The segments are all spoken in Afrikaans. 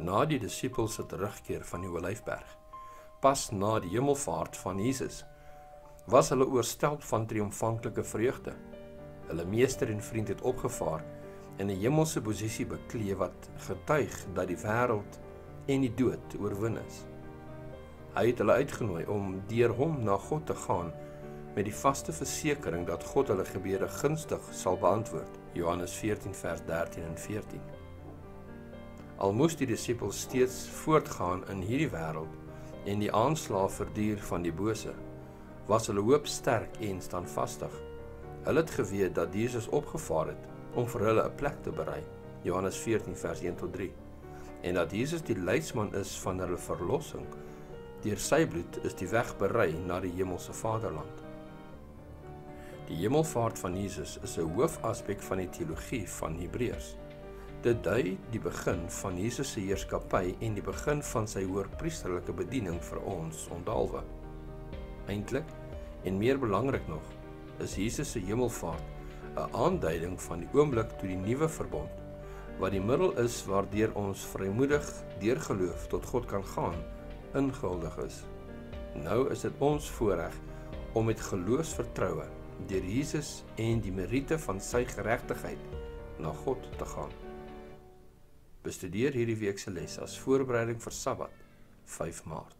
Na die disippels se terugkeer van die Olyfberg, pas na die hemelvaart van Jesus, was hulle oorstelp van triomfantelike vreugde. Hulle meester en vriend het opgevaar en 'n hemelse posisie beklee wat getuig dat die wêreld en die dood oorwin is. Hy het hulle uitgenooi om deur hom na God te gaan met die vaste versekering dat God hulle gebede gunstig sal beantwoord. Johannes 14 vers 13 en 14. Al moes die disippels steeds voortgaan in hierdie wêreld en die aanslae verduur van die bose, was hulle hoop sterk en standvastig. Hulle het geweet dat Jesus opgevaar het om vir hulle 'n plek te berei, Johannes 14 vers 1 tot 3, en dat Jesus die leidsman is van hulle verlossing. Deur sy bloed is die weg berei na die hemelse vaderland. Die hemelvaart van Jesus is 'n hoofaspek van die teologie van Hebreërs. Dit dui die begin van Jesus se heerskappy en die begin van sy hoërpriesterlike bediening vir ons ondalwe. Eintlik, en meer belangrik nog, is Jesus se hemelvaart 'n aanduiding van die oomblik toe die nuwe verbond, wat die middel is waardeur ons vrymoedig deur geloof tot God kan gaan, ingehuldig is. Nou is dit ons voorreg om met geloofsvertroue deur Jesus en die meriete van sy geregtigheid na God te gaan. Bestudeer hierdie week se les as voorbereiding vir Sabbat, 5 Maart.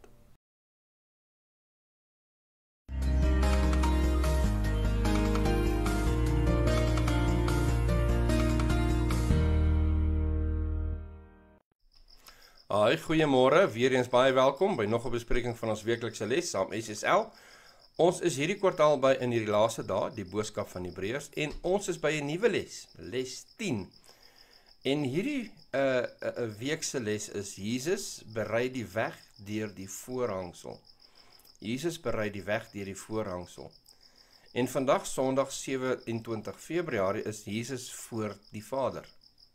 Hi, goeiemôre, weer eens baie welkom by nog 'n bespreking van ons weeklikse les saam SSL. Ons is hierdie kwartaal by in hierdie laaste dae, die boodskap van Hebreërs, en ons is by 'n nuwe les, les 10. En hierdie week se les is Jesus berei die weg deur die voorhangsel. Jesus berei die weg deur die voorhangsel. En vandag Sondag 27 Februarie is Jesus voor die Vader.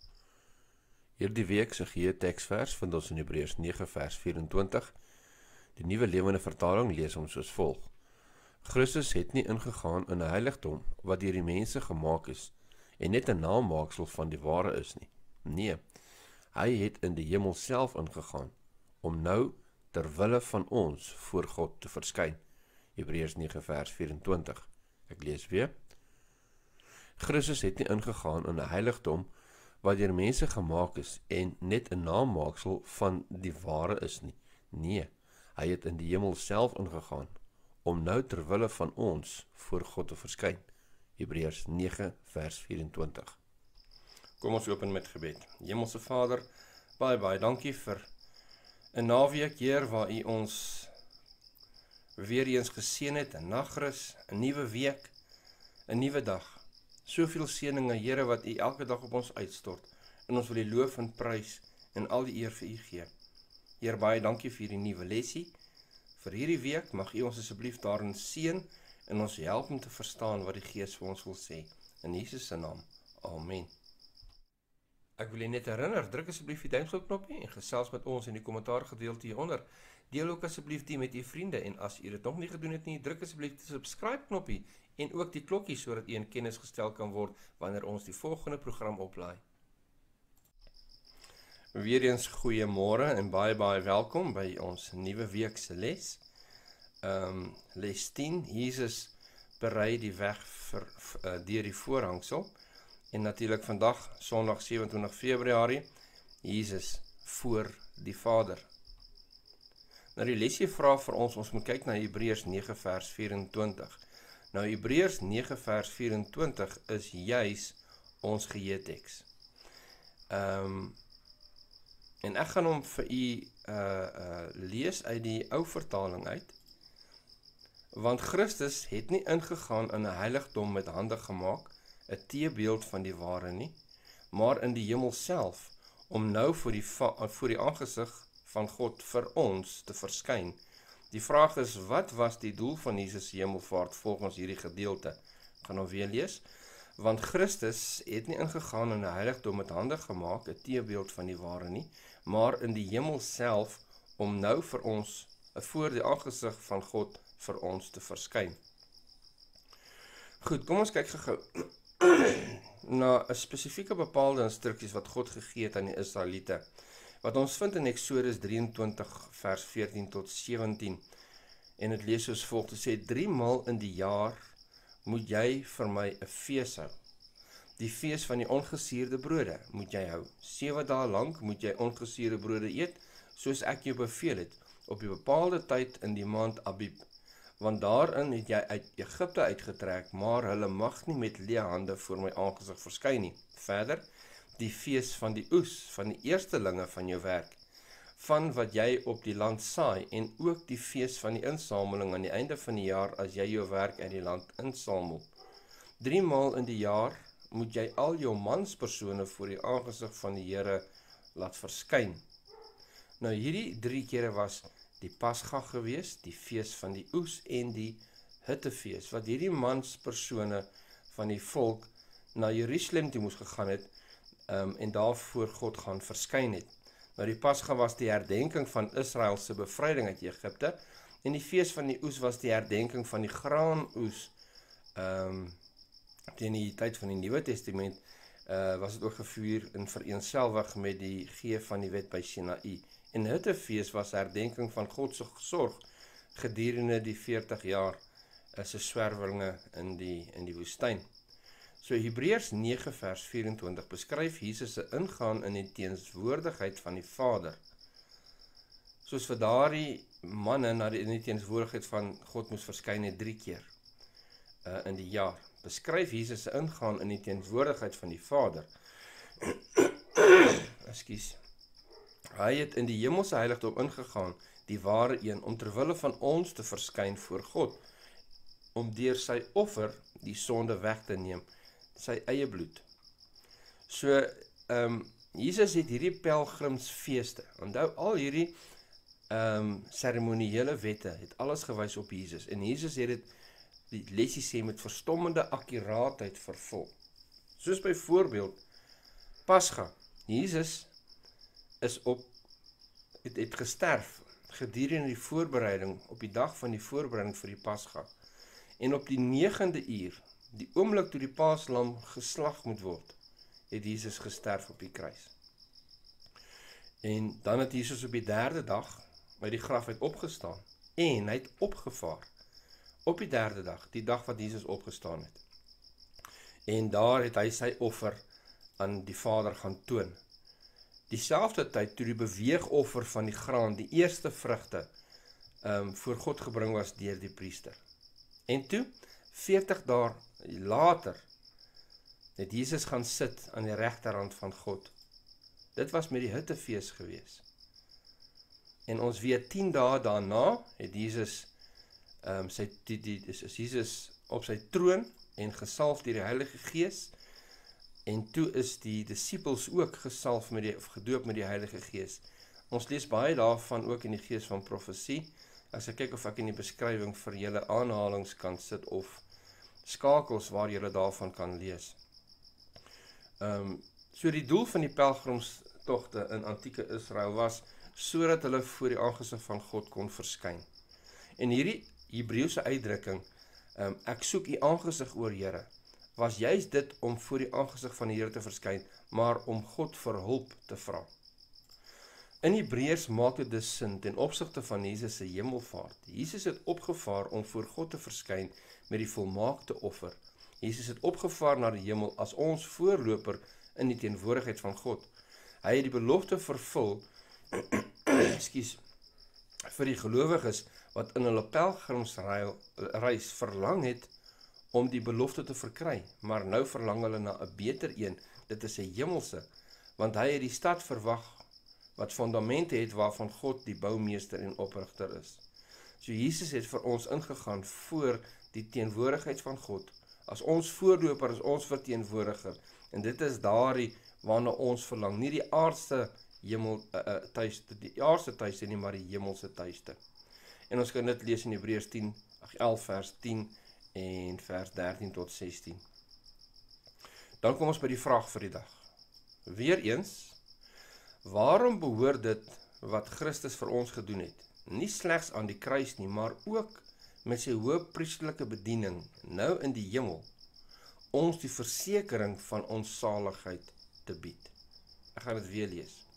Hierdie week se teksvers vind ons in Hebreërs 9 vers 24. Die Nuwe Lewende Vertaling lees hom soos volg: Christus het nie ingegaan in 'n heiligdom wat deur die mense gemaak is en net 'n namaaksel van die ware is nie. Nee, hy het in die hemel self ingegaan om nou ter wille van ons voor God te verskyn. Hebreërs 9 vers 24. Ek lees weer. Christus het nie ingegaan in 'n heiligdom wat deur mense gemaak is en net 'n namaaksel van die ware is nie. Nee, hy het in die hemel self ingegaan om nou ter wille van ons voor God te verskyn. Hebreërs 9 vers 24. Kom ons open met gebed. Hemelse Vader, baie dankie vir 'n naweek, Heer, waar U ons weer eens geseën het, 'n nagrus, 'n nuwe week, 'n nuwe dag. Soveel seëninge, Here, wat U elke dag op ons uitstort, en ons wil U loof en prys en al die eer vir U gee. Heer, baie dankie vir hierdie nuwe lesie. Vir hierdie week mag U ons asseblief daarin seën en ons help om te verstaan wat die Gees vir ons wil sê. In Jesus se naam. Amen. Ek wil U net herinner, druk asseblief die duimpelknopie en gesels met ons in die kommentaargedeelte hieronder. Deel ook asseblief dit met U vriende en as U dit nog nie gedoen het nie, druk asseblief die subscribe knoppie en ook die klokkie sodat U in kennis gestel kan word wanneer ons die volgende program oplaai. Weereens goeiemôre en baie welkom by ons nuwe week se les. Les 10, Jesus berei die weg deur die voorhangsel. En natuurlik vandag, Sondag 27 Februarie, Jesus voor die Vader. Nou die lesie vra vir ons moet kyk na Hebreërs 9 vers 24. Nou Hebreërs 9 vers 24 is juis ons geheeteks. En ek gaan hom vir u lees uit die ou vertaling uit. Want Christus het nie ingegaan in 'n heiligdom met hande gemaak, 'n teebeeld van die ware nie, maar in die hemel self, om nou voor die aangesig van God vir ons te verskyn. Die vraag is, wat was die doel van Jesus se hemelvaart volgens hierdie gedeelte? Ek gaan hom weer lees. Want Christus het nie ingegaan in 'n heiligdom met hande gemaak, 'n teebeeld van die ware nie, maar in die hemel self, om nou vir ons, voor die aangesig van God, vir ons te verskyn. Goed, kom ons kyk gou na 'n spesifieke bepaalde instruksies wat God gegee het aan die Israeliete. wat ons vind in Exodus 23 vers 14 tot 17, en het lees soos volg, het sê, 3 maal in die jaar moet jy vir my 'n fees hou. Die fees van die ongesuurde brode moet jy hou. 7 dae lank moet jy ongesuurde brode eet, soos ek jou beveel het, op die bepaalde tyd in die maand Abib. Want daarin het jy uit Egipte uitgetrek, maar hulle mag nie met leë hande voor my aangesig verskyn nie. Verder, die fees van die oes, van die eerstelinge van jou werk, van wat jy op die land saai, en ook die fees van die insameling aan die einde van die jaar, as jy jou werk uit die land insamel. 3 maal in die jaar moet jy al jou manspersone voor die aangesig van die Here laat verskyn. Nou hierdie 3 kere was die Pasga gewees, die fees van die oes en die hittefees, wat hierdie manspersone van die volk na Jerusalem toe moes gegaan het, en daar voor God gaan verskyn het. Nou die Pasga was die herdenking van Israel se bevryding uit Egipte, en die fees van die oes was die herdenking van die graanoes. Teen die tyd van die Nuwe Testament was dit ook gevier in vereenselwig met die gee van die wet by Sinaï. En hittefees was herdenking van God se sorg gedurende die 40 jaar se swerwinge in die woestyn. So Hebreërs 9 vers 24 beskryf Jesus se ingaan in die teenswoordigheid van die Vader. Soos vir daardie manne in die teenswoordigheid van God moes verskyn het 3 keer in die jaar. Beskryf Jesus se ingaan in die teenswoordigheid van die Vader. Ekskuus. Hy het in die hemelse heiligdom ingegaan, die ware een, om terwille van ons te verskyn voor God, om deur sy offer die sonde weg te neem, sy eie bloed. So, Jesus het hierdie pelgrimsfeeste, onthou al hierdie seremoniële wette, het alles gewys op Jesus, en Jesus het dit, die lesie sê, met verstommende akkuraatheid vervul. Soos byvoorbeeld, Pasga, Jesus het gesterf gedurende die voorbereiding, op die dag van die voorbereiding vir die Pasga, en op die 9de uur, die oomblik toe die paaslam geslag moet word, het Jesus gesterf op die kruis. En dan het Jesus op die 3de dag uit die graf uit opgestaan, en hy het opgevaar, op die 3de dag, die dag wat Jesus opgestaan het. En daar het hy sy offer aan die Vader gaan toon. Dieselfde tyd toe die beweegoffer van die graan, die eerste vrugte, voor God gebring was deur die priester. En toe, 40 dae later, het Jesus gaan sit aan die regterhand van God. Dit was met die hittefees gewees. En ons weet 10 dae daarna, het Jesus Jesus op sy troon en gesalf deur die Heilige Gees, en toe is die disippels ook gesalf gedoop met die Heilige Gees. Ons lees baie daarvan ook in die gees van profesie, as ek kyk of ek in die beskrywing vir julle aanhalings kan sit, of skakels waar julle daarvan kan lees. So die doel van die pelgrimstogte in antieke Israel was, sodat hulle voor die aangesig van God kon verskyn. En hierdie Hebreëse uitdrukking, ek soek u aangesig, o Here, was juist dit om voor die aangesig van die Here te verskyn, maar om God vir hulp te vra. In Hebreërs maak dit dus sin ten opsigte van Jesus se hemelvaart. Jesus het opgevaar om voor God te verskyn met die volmaakte offer. Jesus het opgevaar na die hemel as ons voorloper in die teenwoordigheid van God. Hy het die belofte vervul vir die gelowiges wat in hulle pelgrimsreis verlang het om die belofte te verkry, maar nou verlang hulle na 'n beter een, dit is 'n hemelse, want hy het die stad verwag wat fondamente het waarvan God die boumeester en oprigter is. So Jesus het vir ons ingegaan voor die teenwoordigheid van God, as ons voorloper, as ons verteenwoordiger, en dit is daardie waarna ons verlang, nie die aardse tuiste nie, maar die hemelse tuiste. En ons kan dit lees in Hebreërs 11 vers 10 en vers 13 tot 16. Dan kom ons by die vraag vir die dag. Weereens, waarom behoort dit wat Christus vir ons gedoen het, nie slegs aan die kruis nie, maar ook met sy hoëpriesterlike bediening, nou in die hemel, ons die versekering van ons saligheid te bied? Ek gaan dit weer lees.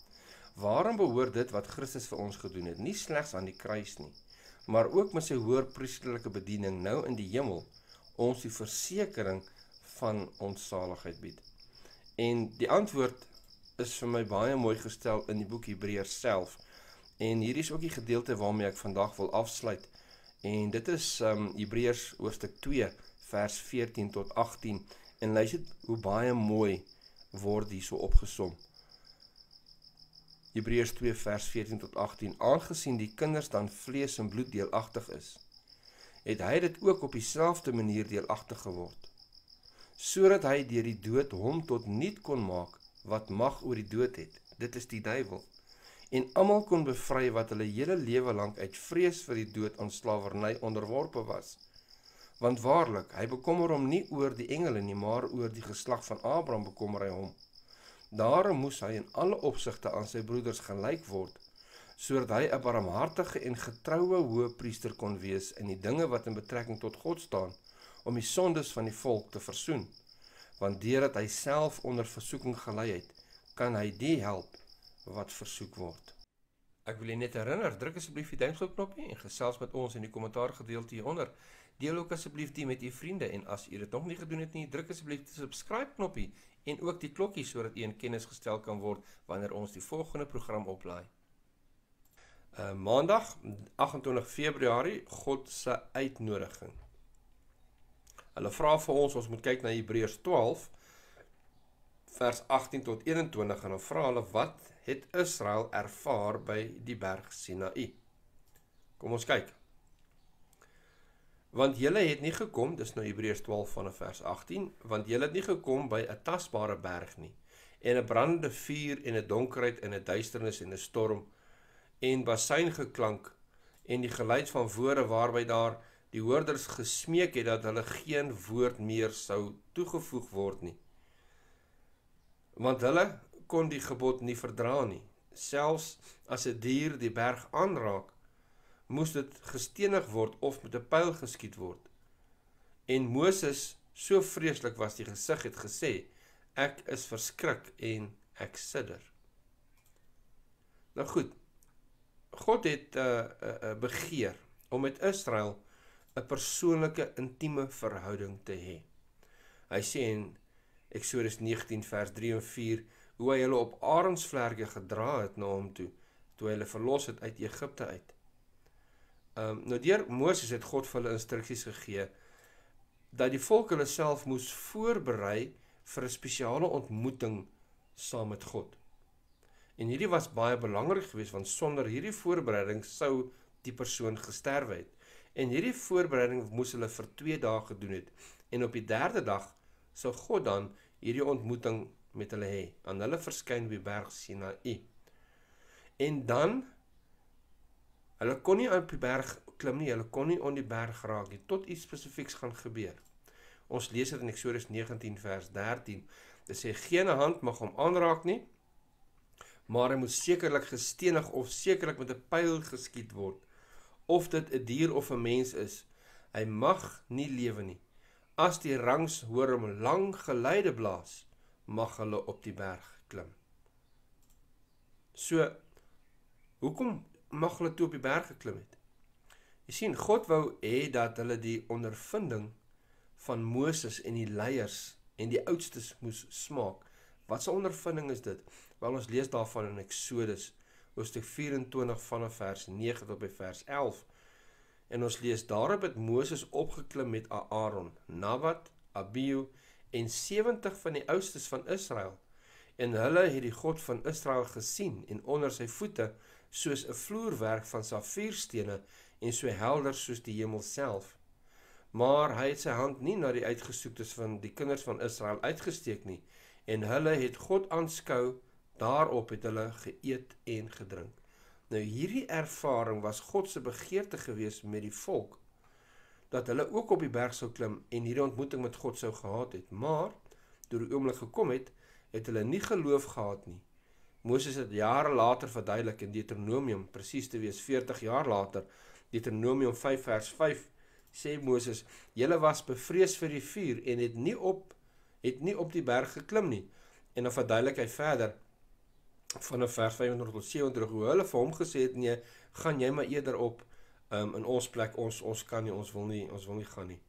Waarom behoort dit wat Christus vir ons gedoen het, nie slegs aan die kruis nie, maar ook met sy hoërpriesterlike bediening nou in die hemel, ons die versekering van ons saligheid bied? En die antwoord is vir my baie mooi gestel in die boek Hebreërs self. En hier is ook die gedeelte waarmee ek vandag wil afsluit. En dit is Hebreërs hoofstuk 2, vers 14 tot 18. En luister hoe baie mooi word hier so opgesom. Hebreërs 2 vers 14 tot 18. Aangesien die kinders dan vlees en bloed deelagtig is, het hy dit ook op dieselfde manier deelagtig geword, sodat hy deur die dood hom tot niet kon maak wat mag oor die dood het. Dit is die duiwel. En almal kon bevry wat hulle hele lewe lank uit vrees vir die dood aan slawerny onderworpe was. Want waarlik, hy bekommer hom nie oor die engele nie, maar oor die geslag van Abraham bekommer hy hom. Daarom moes hy in alle opsigte aan sy broeders gelyk word, sodat hy 'n barmhartige en getroue hoëpriester kon wees in die dinge wat in betrekking tot God staan, om die sondes van die volk te versoen. Want deurdat hy self onder versoeking gelei het, kan hy die help wat versoek word. Ek wil jy net herinner, druk asseblief die duimpstroopknopie en gesels met ons in die kommentaargedeelte hieronder. Deel ook asseblief die met u vriende en as u dit nog nie gedoen het nie, druk asseblief die subscribe knoppie en ook die klokkie sodat u in kennis gestel kan word wanneer ons die volgende program oplaai. Maandag 28 Februarie, God se uitnodiging. Hulle vra vir ons moet kyk na Hebreërs 12 vers 18 tot 21 en dan vra hulle wat het Israel ervaar by die berg Sinaï. Kom ons kyk. Want julle het nie gekom, dis nou Hebreërs 12 vanaf vers 18, want julle het nie gekom by 'n tasbare berg nie, en 'n brandende vuur en 'n donkerheid en 'n duisternis en 'n storm, en basuingeklank en die geluid van woorde waarby daar die hoorders gesmeek het dat hulle geen woord meer sou toegevoeg word nie. Want hulle kon die gebod nie verdra nie. Selfs as 'n dier die berg aanraak, moes dit gestenig word of met 'n pyl geskiet word. En Moses, so vreeslik was die gesig, het gesê, ek is verskrik en ek sidder. Nou goed, God het begeer om met Israel 'n persoonlike, intieme verhouding te hê. Hy sê in Eksodus 19 vers 3 en 4, hoe hy hulle op arensvlerke gedra het na hom toe hy hulle verlos het uit Egipte uit. Nou deur Moses het God vir hulle instruksies gegee, dat die volk hulle self moes voorberei vir 'n spesiale ontmoeting saam met God. En hierdie was baie belangrik geweest, want sonder hierdie voorbereiding sou die persoon gesterwe het. En hierdie voorbereiding moes hulle vir 2 dae gedoen het. En op die 3de dag sou God dan hierdie ontmoeting met hulle hê, aan hulle verskyn op die berg Sinaï. En dan, hulle kon nie op die berg klim nie, hulle kon nie op die berg raak nie, tot iets spesifieks gaan gebeur. Ons lees dit in Eksodus 19 vers 13, dit sê, geen hand mag hom aanraak nie, maar hy moet sekerlik gestenig of sekerlik met 'n pyl geskiet word, of dit 'n dier of 'n mens is, hy mag nie lewe nie. As die rangs hoor hom lang geluide blaas, mag hulle op die berg klim. So, hoekom mag hulle toe op die berg geklim het? Jy sien, God wou hê dat hulle die ondervinding van Moses en die leiers en die oudstes moes smaak. Wat 'n ondervinding is dit? Wel, ons lees daarvan in Eksodus, hoofstuk 24 vanaf vers 9 tot by vers 11. En ons lees, daarop het Moses opgeklim met Aaron, Nadab, Abihu en 70 van die oudstes van Israel. En hulle het die God van Israel gesien en onder sy voete soos 'n vloerwerk van safierstene en so helder soos die hemel self. Maar hy het sy hand nie na die uitgesoektes van die kinders van Israel uitgesteek nie, en hulle het God aanskou, daarop het hulle geëet en gedrink. Nou hierdie ervaring was God se begeerte gewees met die volk, dat hulle ook op die berg sou klim en hierdie ontmoeting met God sou gehad het, maar, toe die oomblik gekom het hulle nie geloof gehad nie. Moses het jare later verduidelik in Deuteronomium, presies te wees 40 jaar later, Deuteronomium 5 vers 5, sê Moses, julle was bevrees vir die vuur en het nie op die berg geklim nie. En dan verduidelik hy verder, vanaf vers 25 tot 27, hoe hulle vir hom gesê het, nee, gaan jy maar eerder op in ons plek, ons kan nie, ons wil nie gaan nie.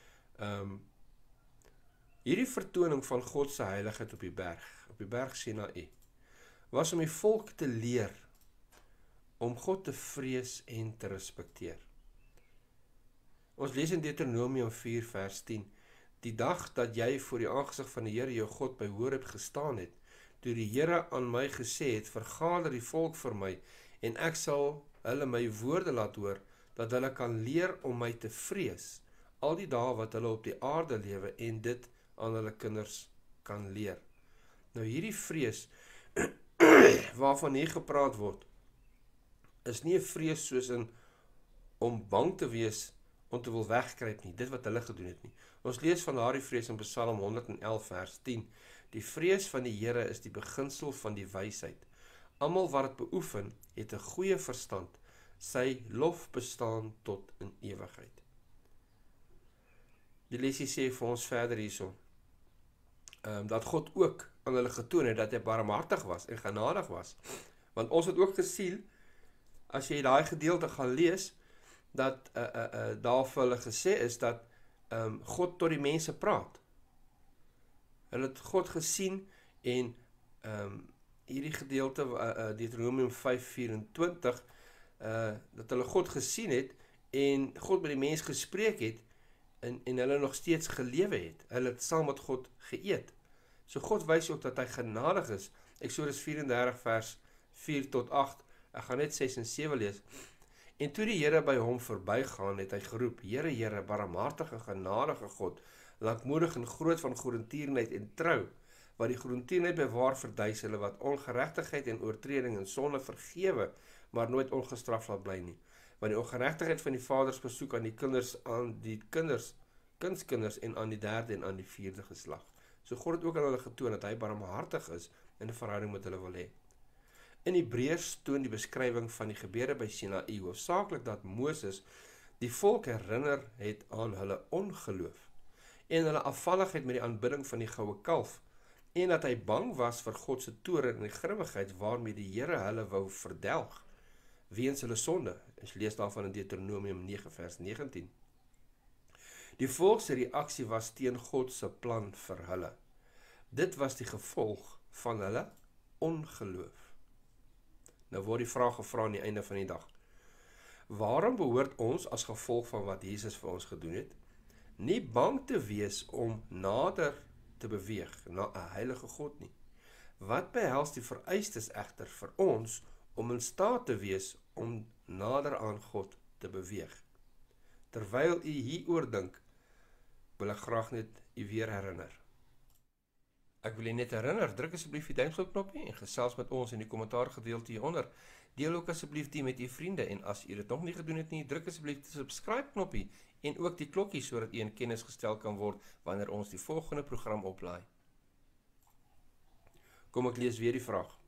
Hierdie vertoning van God se heiligheid op die berg Sinaï, was om die volk te leer om God te vrees en te respekteer. Ons lees in Deuteronomium 4 vers 10, die dag dat jy voor die aangesig van die Here jou God by Horeb gestaan het, toe die Here aan my gesê het, vergader die volk vir my, en ek sal hulle my woorde laat hoor, dat hulle kan leer om my te vrees, al die dae wat hulle op die aarde lewe, en dit aan hulle kinders kan leer. Nou hierdie vrees, waarvan hier gepraat word, is nie 'n vrees soos in om bang te wees, om te wil wegkruip nie, dit wat hulle gedoen het nie. Ons lees van daardie vrees in Psalm 111 vers 10, die vrees van die Here is die beginsel van die wysheid. Almal wat dit beoefen, het 'n goeie verstand, sy lof bestaan tot in ewigheid. Die lesie sê vir ons verder hierso, dat God ook aan hulle getoon het, dat hy barmhartig was en genadig was. Want ons het ook gesien, as jy daai gedeelte gaan lees, dat daar vir hulle gesê is, dat God tot die mense praat. Hulle het God gesien, en hierdie gedeelte, Deuteronomium 5:24, dat hulle God gesien het, en God met die mens gespreek het, en hulle nog steeds gelewe het. Hulle het saam met God geëet. So God wys ook dat hy genadig is. Eksodus 34 vers 4 tot 8, ek gaan net 6 en 7 lees. En toe die Here by hom verbygaan, het hy geroep, Here, Here, barmhartige, genadige God, lankmoedig en groot van goedertierenheid en trou, wat die goedertierenheid bewaar vir duisende, wat ongeregtigheid en oortreding en sonde vergewe, maar nooit ongestraf laat bly nie. Want die ongeregtigheid van die vaders besoek aan die kindskinders en aan die derde en aan die vierde geslag. So God het ook aan hulle getoon dat hy barmhartig is en 'n verhouding met hulle wil hê. In Hebreërs toon die beskrywing van die gebeure by Sinaï hoofsaaklik dat Moses die volk herinner het aan hulle ongeloof en hulle afvalligheid met die aanbidding van die goue kalf, en dat hy bang was vir God se toorn en die grimmigheid waarmee die Here hulle wou verdelg weens hulle sonde. Ons lees daarvan in Deuteronomium 9 vers 19. Die volk se reaksie was teen God se plan vir hulle. Dit was die gevolg van hulle ongeloof. Nou word die vraag gevra aan die einde van die dag. Waarom behoort ons as gevolg van wat Jesus vir ons gedoen het, nie bang te wees om nader te beweeg na 'n heilige God nie? Wat behels die vereistes egter vir ons om in staat te wees om nader aan God te beweeg? Terwyl u hieroor dink, wil ek graag net u weer herinner. Ek wil u net herinner, druk asseblief die duimpie knoppie en gesels met ons in die kommentaar gedeelte hieronder. Deel ook asseblief dit met u vriende, en as u dit nog nie gedoen het nie, druk asseblief die subscribe knoppie en ook die klokkie sodat u in kennis gestel kan word wanneer ons die volgende program oplaai. Kom ek lees weer die vraag.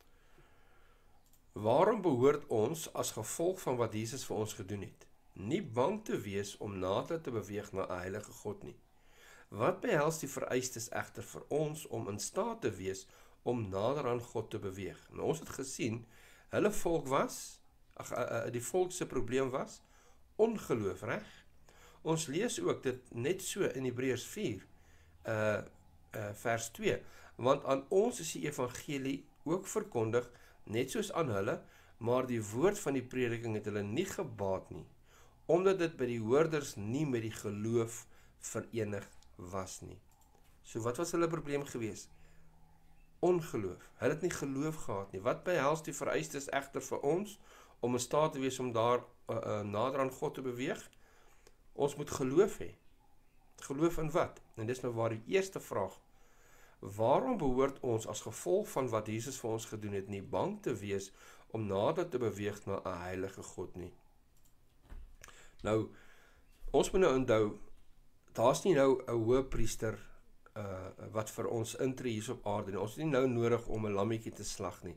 Waarom behoort ons as gevolg van wat Jesus vir ons gedoen het, nie bang te wees om nader te beweeg na 'n heilige God nie? Wat behels die vereistes egter vir ons om in staat te wees om nader aan God te beweeg? Nou, ons het gesien, hulle volk was, die volk se probleem was ongeloof, reg? Ons lees ook dit net so in Hebreërs 4 vers 2, want aan ons is die evangelie ook verkondig, net soos aan hulle, maar die woord van die prediking het hulle nie gebaat nie, omdat dit by die hoorders nie met die geloof verenig was nie. So wat was hulle probleem gewees? Ongeloof. Hulle het nie geloof gehad nie. Wat behels die vereistes egter vir ons om in staat te wees om daar nader aan God te beweeg? Ons moet geloof hê. Geloof in wat? En dis nou waar die eerste vraag. Waarom behoort ons as gevolg van wat Jesus vir ons gedoen het nie bang te wees om nader te beweeg na 'n heilige God nie? Nou, ons moet nou onthou, daar's nie nou 'n hoëpriester wat vir ons intree hier op aarde nie. Ons het nie nou nodig om 'n lammetjie te slag nie.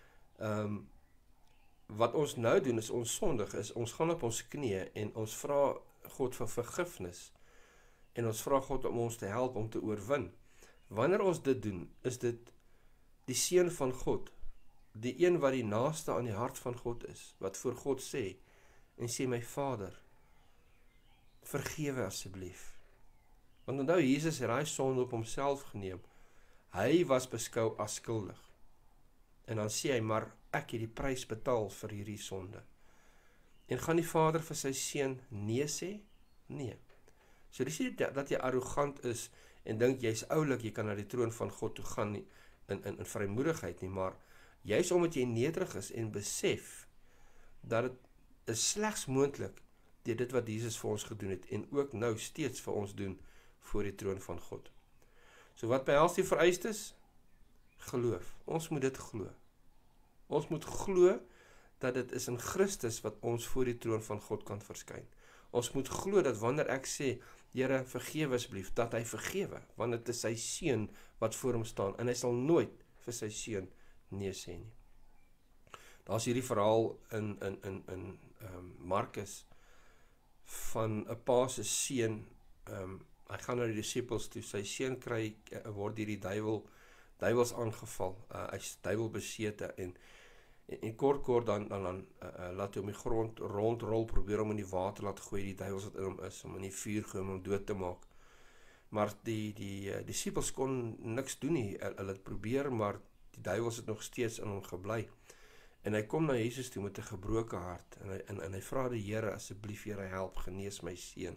Wat ons nou doen is ons sondig is, ons gaan op ons knieë en ons vra God vir vergifnis. En ons vra God om ons te help om te oorwin. Wanneer ons dit doen, is dit die seun van God die een wat die naaste aan die hart van God is, wat voor God sê, en sê, my Vader, vergewe asseblief. Want onthou, Jesus het daai sonde op homself geneem. Hy was beskou as skuldig. En dan sê hy, maar ek het die prys betaal vir hierdie sonde. En gaan die Vader vir sy seun nee sê? Nee. So dis nie dat jy arrogant is en dink jy's oulik, jy kan na die troon van God toe gaan nie, in vrymoedigheid nie, maar juis omdat jy nederig is en besef dat dit is slegs moontlik deur dit wat Jesus vir ons gedoen het en ook nou steeds vir ons doen voor die troon van God. So wat behels die vereistes? Geloof. Ons moet dit glo. Ons moet glo dat dit is in Christus wat ons voor die troon van God kan verskyn. Ons moet glo dat wanneer ek sê, Here, vergewe asseblief, dat hy vergewe, want dit is sy seun wat voor hom staan, en hy sal nooit vir sy seun nee sê nie. Daar's hierdie verhaal in Markus van 'n pa se seun, hy gaan na die disippels toe, sy seun word hierdie duiwels aangeval, hy's duiwelbesete en kort dan laat hy om die grond rondrol, probeer om in die water laat gooi, die duiwels wat in hom is, om in die vuur gooi, om hom dood te maak. Maar die disippels kon niks doen nie, hulle het probeer, maar die duiwels het nog steeds in hom gebly. En hy kom na Jesus toe met 'n gebroke hart, en hy vra die Here, asseblief Here, help, genees my seun.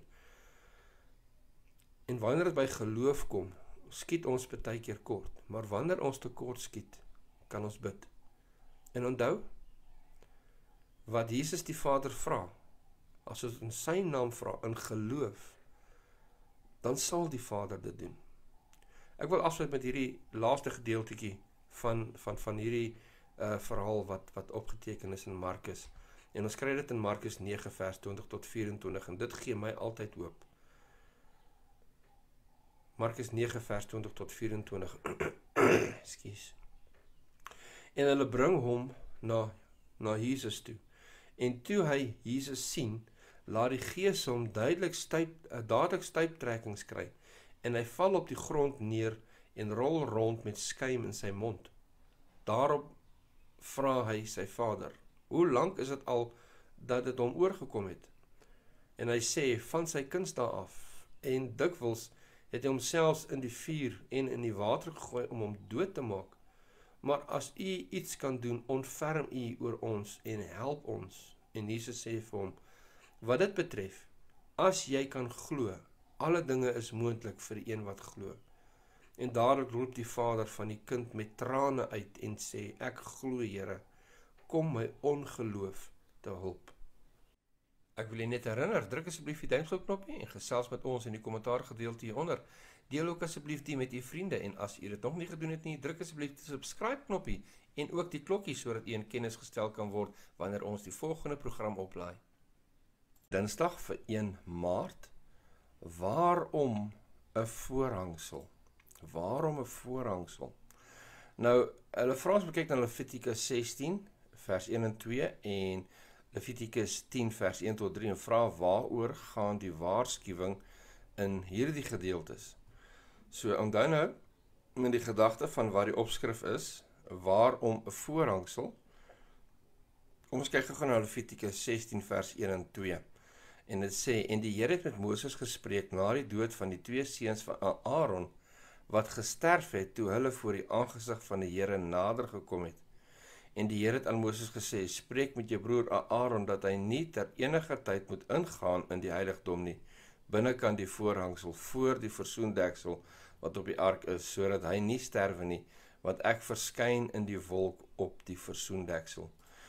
En wanneer dit by geloof kom, skiet ons baie keer kort, maar wanneer ons tekort skiet, kan ons bid. En onthou, wat Jesus die Vader vra, as ons in sy naam vra, in geloof, dan sal die Vader dit doen. Ek wil afsluit met hierdie laaste gedeeltetjie van hierdie verhaal wat opgeteken is in Markus. En ons kry dit in Markus 9 vers 20 tot 24, en dit gee my altyd hoop. Markus 9 vers 20 tot 24. Ekskuus. En hulle bring hom na Jesus toe. En toe hy Jesus sien, laat die Gees hom dadelik stuiptrekkings kry, en hy val op die grond neer en rol rond met skuim in sy mond. Daarop vra hy sy vader, hoe lank is dit al dat dit hom oorgekom het? En hy sê, van sy kindsdae af, en dikwels het hy homself in die vuur en in die water gegooi om hom dood te maak. Maar as u iets kan doen, ontferm u oor ons en help ons. En Jesus sê vir hom, wat dit betref, as jy kan glo, alle dinge is moontlik vir die een wat glo. En dadelik roep die vader van die kind met trane uit en sê, ek glo Here, kom my ongeloof te hulp. Ek wil jy net herinner, druk asseblief die duimpelknopie en gesels met ons in die kommentaar gedeelte hieronder. Deel ook asseblief die met u vriende, en as u dit nog nie gedoen het nie, druk asseblief die subscribe knoppie en ook die klokkie sodat u in kennis gestel kan word wanneer ons die volgende program oplaai. Dinsdag vir 1 Maart. Waarom 'n voorhangsel? Waarom 'n voorhangsel? Nou, hulle vra ons kyk na Levitikus 16 vers 1 en 2 en Levitikus 10 vers 1 tot 3 en vra waaroor gaan die waarskuwing in hierdie gedeeltes. So onthou nou met die gedagte van wat die opskrif is, waarom 'n voorhangsel. Kom ons kyk gou na Levitikus 16 vers 1 en 2. En dit sê, en die Here het met Moses gespreek na die dood van die 2 seuns van Aaron wat gesterf het toe hulle voor die aangesig van die Here nader gekom het. En die Here het aan Moses gesê, spreek met jou broer Aaron dat hy nie ter enige tyd moet ingaan in die heiligdom nie, binnekant die voorhangsel voor die versoendeksel wat op die ark is, sodat hy nie sterwe nie, want ek verskyn in die wolk op die versoendeksel.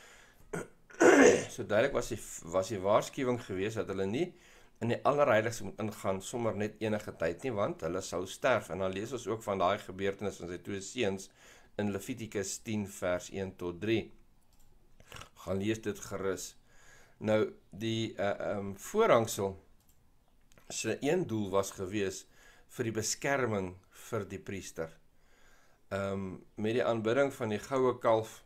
So duidelik was die waarskuwing gewees dat hulle nie in die allerheiligste moet ingaan sommer net enige tyd nie, want hulle sou sterf. En dan lees ons ook van daai gebeurtenis van sy 2 seuns in Levitikus 10 vers 1 tot 3. Gaan lees dit gerus. Nou, die voorhangsel se een doel was gewees vir die beskerming vir die priester. Met die aanbidding van die goue kalf,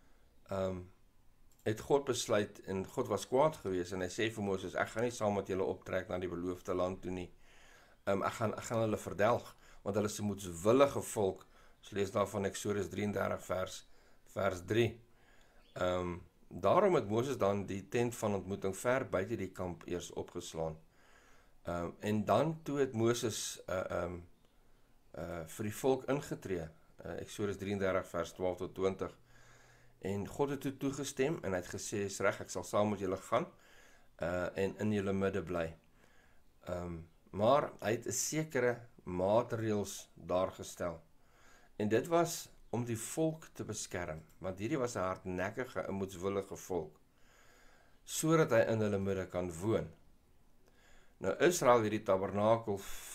het God besluit, en God was kwaad gewees, en hy sê vir Moses, ek gaan nie saam met julle optrek na die beloofde land toe nie. Ek gaan hulle verdelg, want hulle is 'n moedswillige volk, so lees daarvan Eksodus 33 vers vers 3. Daarom het Moses dan die tent van ontmoeting ver buite die kamp eers opgeslaan. En dan toe het Moses vir die volk ingetree, Exodus 33 vers 12 tot 20, en God het toe toegestem, en hy het gesê, is reg, ek sal saam met julle gaan, en in julle midde bly. Maar hy het 'n sekere maatreëls daar gestel, en dit was om die volk te beskerm, want hierdie was 'n hardnekkige en moedswillige volk, sodat hy in hulle midde kan woon. Nou Israel het die tabernakel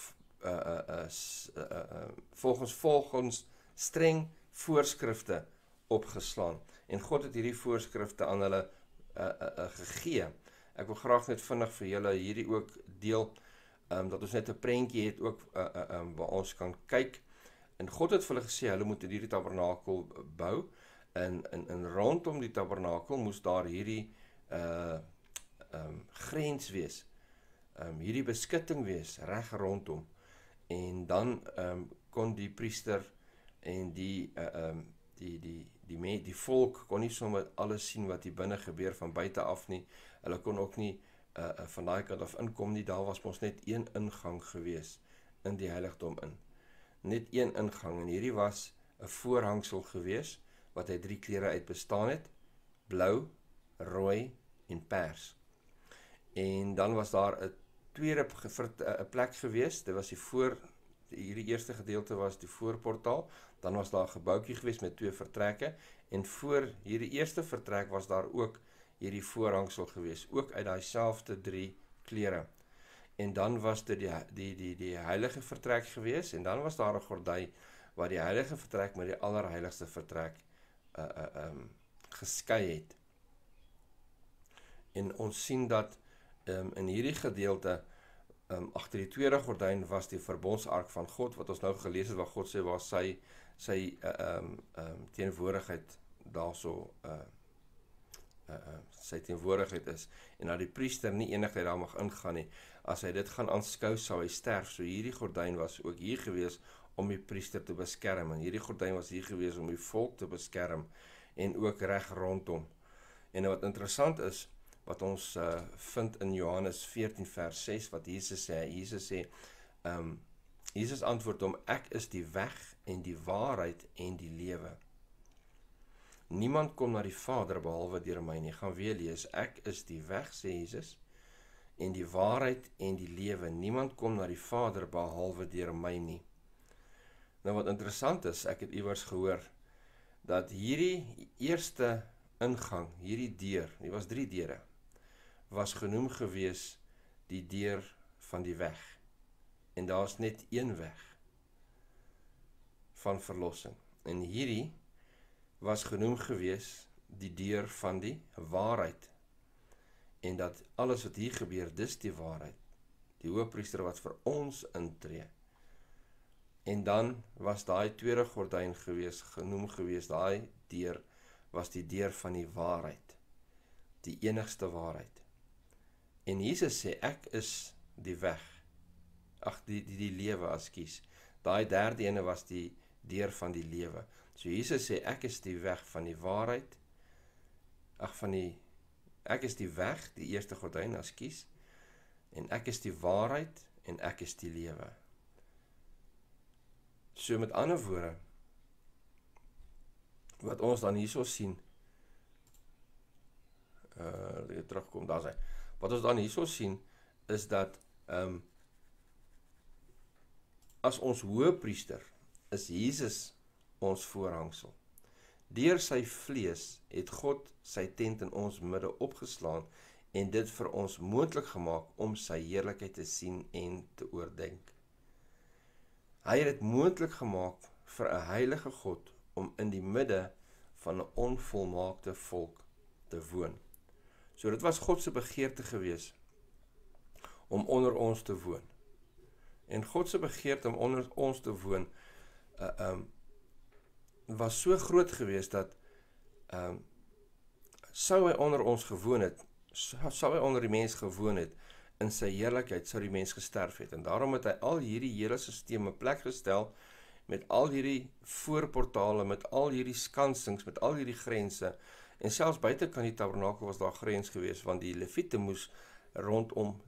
volgens streng voorskrifte opgeslaan, en God het hierdie voorskrifte aan hulle gegee. Ek wil graag net vinnig vir julle hierdie ook deel, dat ons net 'n prentjie het ook waar ons kan kyk. En God het vir hulle gesê, hulle moet hierdie tabernakel bou, en rondom die tabernakel moes daar hierdie grens wees, hierdie beskutting wees, reg rondom, en dan kon die priester en die volk kon nie sommer alles sien wat hier binne gebeur van buite af nie, hulle kon ook nie van daai kant af inkom nie, daar was mos net een ingang gewees in die heiligdom in. Net een ingang, en hierdie was 'n voorhangsel gewees, wat uit 3 kleure uit bestaan het, blou, rooi en pers. En dan was daar 'n tweede plek gewees, dit was hierdie eerste gedeelte was die voorportaal, dan was daar 'n gebouetjie gewees met 2 vertrekke, en voor hierdie eerste vertrek was daar ook hierdie voorhangsel gewees, ook uit daai selfde 3 kleure. En dan was dit die heilige vertrek gewees, en dan was daar 'n gordyn waar die heilige vertrek met die allerheiligste vertrek geskei het. En ons sien dat in hierdie gedeelte agter die tweede gordyn was die verbondsark van God, wat ons nou gelees het, waar God sê waar sy teenwoordigheid daarso sy teenwoordigheid is, en dat die priester nie enigheid daar mag ingaan nie. As hy dit gaan aanskou, sou hy sterf. So hierdie gordyn was ook hier gewees om die priester te beskerm, en hierdie gordyn was hier gewees om die volk te beskerm, en ook reg rondom. En wat interessant is, wat ons vind in Johannes 14 vers 6, wat Jesus sê, Jesus antwoord hom, ek is die weg en die waarheid en die lewe. Niemand kom na die Vader behalwe deur my nie. Gaan weer lees, ek is die weg, sê Jesus, en die waarheid en die lewe. Niemand kom na die Vader behalwe deur my nie. Nou wat interessant is, ek het iewers gehoor, dat hierdie eerste ingang, hierdie deur, die was 3 deure, was genoem gewees die deur van die weg. En daar is net een weg van verlossing. En hierdie was genoem gewees die deur van die waarheid. En dat alles wat hier gebeur, dis die waarheid. Die hoëpriester wat vir ons intree. En dan was daai tweede gordyn gewees, genoem gewees, daai deur was die deur van die waarheid. Die enigste waarheid. En Jesus sê, ek is die weg. Die lewe, ekskuus. Daai derde ene was die deur van die lewe. So Jesus sê, ek is die weg van die waarheid, ek is die weg, die eerste gordyn, ekskuus, en ek is die waarheid, en ek is die lewe. So met ander woorde, wat ons dan hierso sien, terugkom, daar sy, wat ons dan hierso sien, is dat, as ons hoëpriester, is Jesus ons voorhangsel. Deur sy vlees het God sy tent in ons midde opgeslaan en dit vir ons moontlik gemaak om sy heerlikheid te sien en te oordink. Hy het dit moontlik gemaak vir 'n heilige God om in die midde van 'n onvolmaakte volk te woon. So dit was God se begeerte gewees om onder ons te woon. En God se begeerte om onder ons te woon was so groot geweest dat sou hy onder ons gewoon het, sou hy onder die mens gewoon het, in sy heerlikheid sou die mens gesterf het. En daarom het hy al hierdie hele stelsel in plek gestel, met al hierdie voorportale, met al hierdie skansings, met al hierdie grense, en selfs buitekant die tabernakel was daar grens gewees, want die Lewiete moes rondom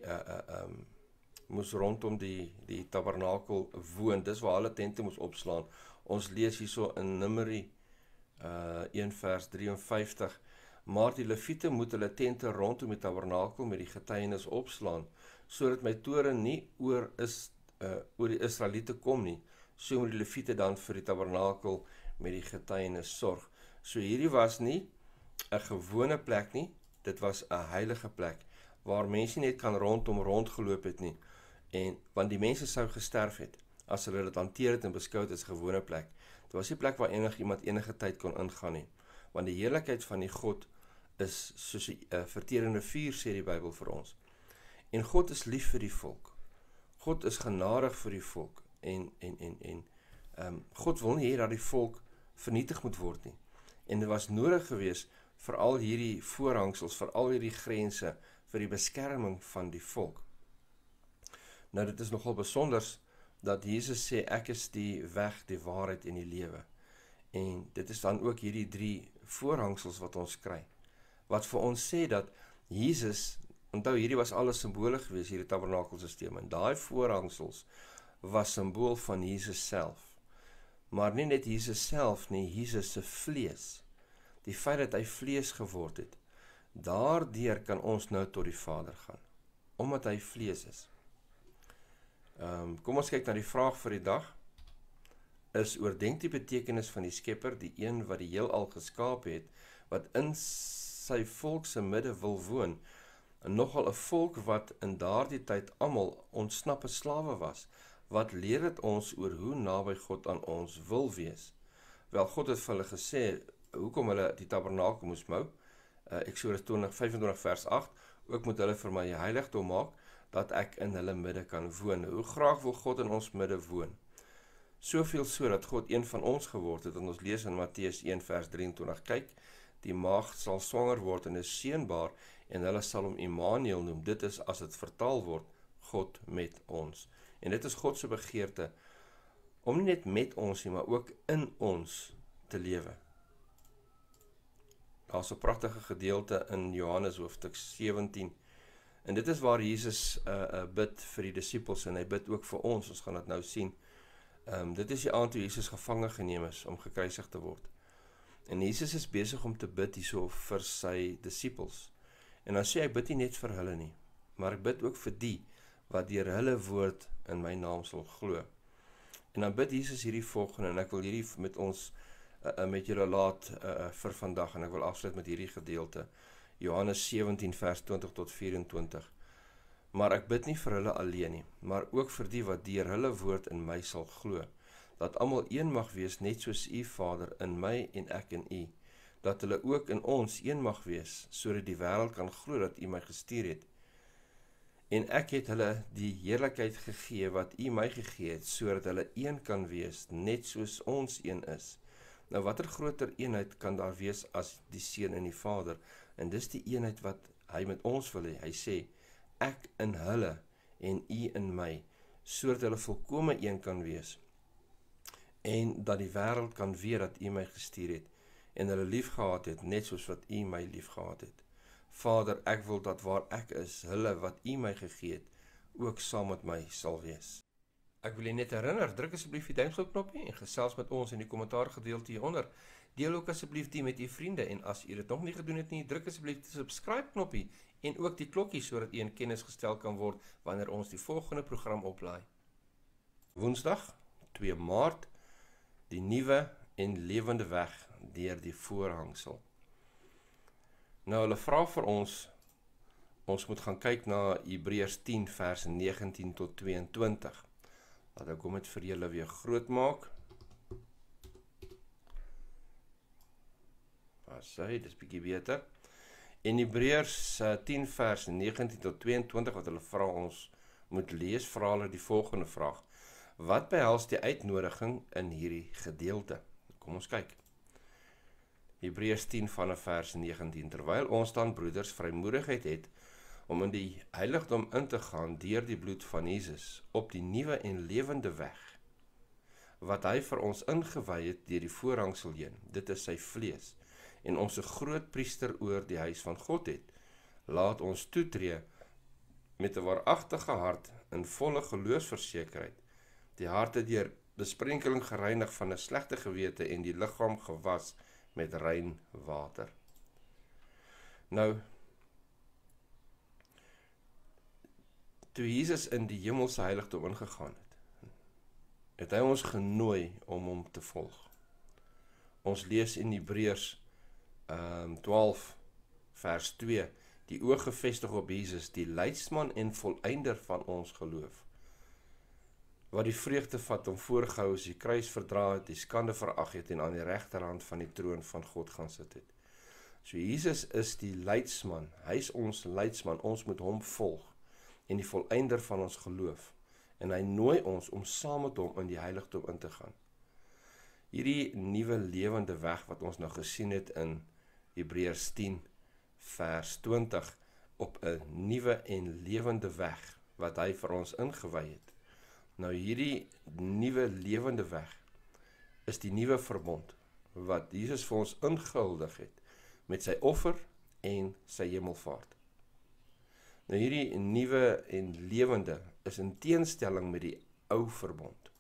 die tabernakel woon. Dis waar hulle tente moes opslaan. Ons lees hierso in Numeri 1 vers 53, maar die Lewiete moet hulle tente rondom die tabernakel met die getuienis opslaan, sodat my toren nie oor die Israeliete kom nie. So moet die Lewiete dan vir die tabernakel met die getuienis sorg. So hierdie was nie 'n gewone plek nie, dit was 'n heilige plek, waar mense net kan rondgeloop het nie, want die mense sou gesterf het, as hulle dit hanteer het en beskou het as 'n gewone plek. Dit was nie plek waar iemand enige tyd kon ingaan nie, want die heerlikheid van die God is soos 'n verterende vuur, sê die Bybel vir ons. En God is lief vir die volk. God is genadig vir die volk, en God wil nie hê dat die volk vernietig moet word nie. En dit was nodig geweest vir al hierdie voorhangsels, vir al hierdie grense, vir die beskerming van die volk. Nou dit is nogal besonders dat Jesus sê, ek is die weg, die waarheid en die lewe. En dit is dan ook hierdie 3 voorhangsels wat ons kry, wat vir ons sê dat Jesus, onthou hierdie was alles simbole geweest, hierdie tabernakelsysteem, en daai voorhangsels was simbool van Jesus self. Maar nie net Jesus self nie, Jesus se vlees. Die feit dat hy vlees geword het, daardeur kan ons nou tot die Vader gaan, omdat hy vlees is. Kom ons kyk na die vraag vir die dag, is oordenk die betekenis van die Skepper, die een wat die heelal geskaap het, wat in sy volk se midde wil woon, en nogal 'n volk wat in daardie tyd almal ontsnappe slawe was. Wat leer dit ons oor hoe naby God aan ons wil wees? Wel, God het vir hulle gesê, hoekom hulle die tabernakel moes bou, Eksodus 25 vers 8, ook moet hulle vir my heiligdom maak, dat ek in hulle midde kan woon. Hoe graag wil God in ons midde woon? Soveel so, dat God een van ons geword het, en ons lees in Matteus 1 vers 23, kyk, die maagd sal swanger word en is seënbaar, en hulle sal hom Immanuel noem. Dit is, as dit vertaal word, God met ons. En dit is God se begeerte, om nie net met ons nie, maar ook in ons te lewe. Daar is 'n pragtige gedeelte in Johannes hoofstuk 17, en dit is waar Jesus bid vir die disippels, en hy bid ook vir ons gaan dit nou sien. Dit is die aand toe Jesus gevange geneem is, om gekruisig te word. En Jesus is besig om te bid hierso vir sy disippels. En dan sê hy, bid nie net vir hulle nie, maar ek bid ook vir die, wat deur hulle woord in my naam sal glo. En dan bid Jesus hierdie volgende, en ek wil hierdie met ons, met julle laat vir vandag, en ek wil afsluit met hierdie gedeelte, Johannes 17 vers 20 tot 24. Maar ek bid nie vir hulle alleen nie, maar ook vir die wat deur hulle woord in my sal glo, dat almal een mag wees, net soos u Vader in my en ek in u, dat hulle ook in ons een mag wees, sodat die wêreld kan glo dat u my gestuur het. En ek het hulle die heerlikheid gegee wat u my gegee het, sodat hulle een kan wees, net soos ons een is. Nou watter groter eenheid kan daar wees as die Seun en die Vader? En dis die eenheid wat hy met ons wil hê. Hy sê, ek in hulle en u in my, sodat hulle volkome een kan wees. En dat die wêreld kan weet dat u my gestuur het, en hulle lief gehad het, net soos wat u my lief gehad het. Vader, ek wil dat waar ek is, hulle wat u my gegee het, ook saam met my sal wees. Ek wil jy net herinner, druk asseblief die duimsknopie en gesels met ons in die kommentaar gedeelte hieronder. Deel ook asseblief die met u vriende, en as u dit nog nie gedoen het nie, druk asseblief die subscribe knoppie en ook die klokkie, sodat u in kennis gestel kan word wanneer ons die volgende program oplaai. Woensdag, 2 Maart, die nuwe en lewende weg deur die voorhangsel. Nou hulle vra vir ons moet gaan kyk na Hebreërs 10 vers 19 tot 22. Laat ek hom dit vir julle weer groot maak. Dit is bietjie beter. In Hebreërs 10 vers 19 tot 22 wat hulle vra ons moet lees, vra hulle die volgende vraag. Wat behels die uitnodiging in hierdie gedeelte? Kom ons kyk. Hebreërs 10 vanaf vers 19. Terwyl ons dan broeders vrymoedigheid het om in die heiligdom in te gaan deur die bloed van Jesus op die nuwe en lewende weg, wat hy vir ons ingewy het deur die voorhangsel heen. Dit is sy vlees. En ons 'n groot priester oor die huis van God het. Laat ons toetree met 'n waaragtige hart in volle geloofsversekerheid. Die harte deur besprenkeling gereinig van 'n slegte gewete en die liggaam gewas met rein water. Nou, toe Jesus in die hemelse heiligdom ingegaan het hy ons genooi om hom te volg. Ons lees in Hebreërs 12 vers 2, die oog gefestig op Jesus, die leidsman en volëinder van ons geloof, wat die vreugde vat om voorgehou is, die kruis verdra het, die skande verag het en aan die regterhand van die troon van God gaan sit het. So Jesus is die leidsman, hy is ons leidsman, ons moet hom volg en die volëinder van ons geloof. En hy nooi ons om saam met hom in die heiligdom in te gaan. Hierdie nuwe lewende weg wat ons nou gesien het in Hebreërs 10 vers 20 op 'n nuwe en lewende weg wat hy vir ons ingewy het. Nou hierdie nuwe lewende weg is die nuwe verbond wat Jesus vir ons ingehuldig het met sy offer en sy hemelvaart. Nou hierdie nuwe en lewende is in teenstelling met die ou verbond.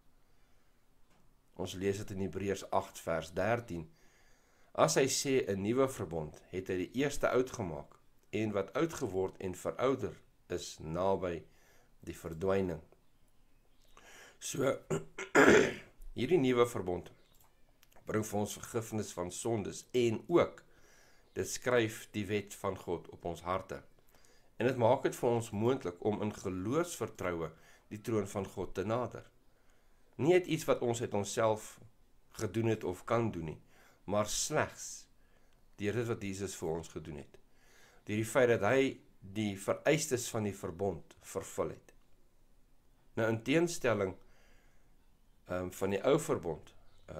Ons lees dit in Hebreërs 8 vers 13. As hy sê 'n nuwe verbond, het hy die eerste oud gemaak en wat oud geword en verouder is naby die verdwyning. So hierdie nuwe verbond bring vir ons vergifnis van sondes en ook dit skryf die wet van God op ons harte. En dit maak dit vir ons moontlik om in geloofsvertroue die troon van God te nader. Nie uit iets wat ons uit onsself gedoen het of kan doen nie, maar slegs deur dit wat Jesus vir ons gedoen het. Deur die feit dat hy die vereistes van die verbond vervul het. Nou in teenstelling van die ou verbond,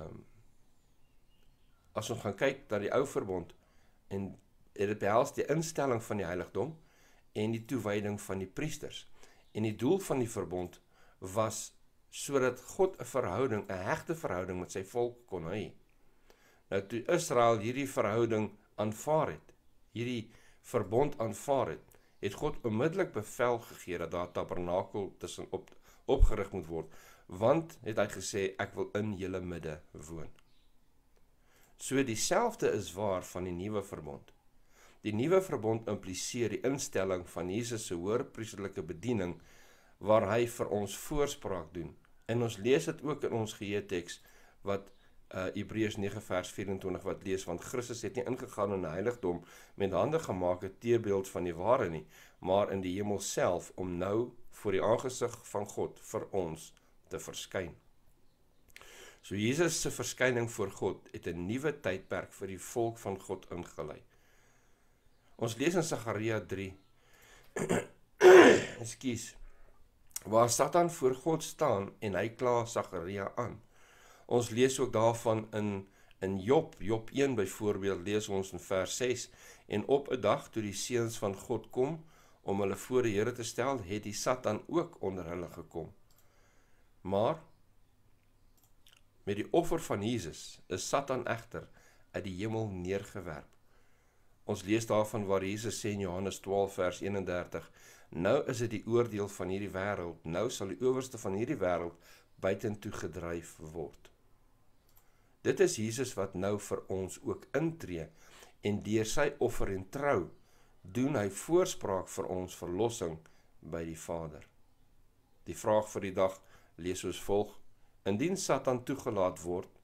as ons gaan kyk na die ou verbond, en dit behels die instelling van die heiligdom en die toewyding van die priesters. En die doel van die verbond was sodat God 'n verhouding, 'n hegte verhouding met sy volk kon hê. Nou toe Israel hierdie verhouding aanvaar het, hierdie verbond aanvaar het, het God onmiddellik bevel gegee dat daar 'n tabernakel tussenop opgerig moet word, want het hy gesê, ek wil in julle midde woon. So dieselfde is waar van die nuwe verbond. Die nuwe verbond impliseer die instelling van Jesus se hoërpriesterlike bediening, waar hy vir ons voorspraak doen. En ons lees dit ook in ons geheeteks, wat Hebreërs 9 vers 24 wat lees, want Christus het nie ingegaan in 'n heiligdom met hande gemaakte teebeeld van die ware nie, maar in die hemel self, om nou voor die aangesig van God vir ons te verskyn. So Jesus se verskyning voor God het 'n nuwe tydperk vir die volk van God ingelei. Ons lees in Sagaria 3, waar Satan voor God staan en hy kla Sagaria aan. Ons lees ook daarvan in Job 1 byvoorbeeld, lees ons in vers 6, en op 'n dag toe die seuns van God kom om hulle voor die Here te stel, het die Satan ook onder hulle gekom. Maar met die offer van Jesus is Satan egter uit die hemel neergewerp. Ons lees daarvan waar Jesus sê in Johannes 12 vers 31, nou is dit die oordeel van hierdie wêreld, nou sal die owerste van hierdie wêreld buitentoe gedryf word. Dit is Jesus wat nou vir ons ook intree, en deur sy offer en trou, doen hy voorspraak vir ons verlossing by die Vader. Die vraag vir die dag lees soos volg: indien Satan toegelaat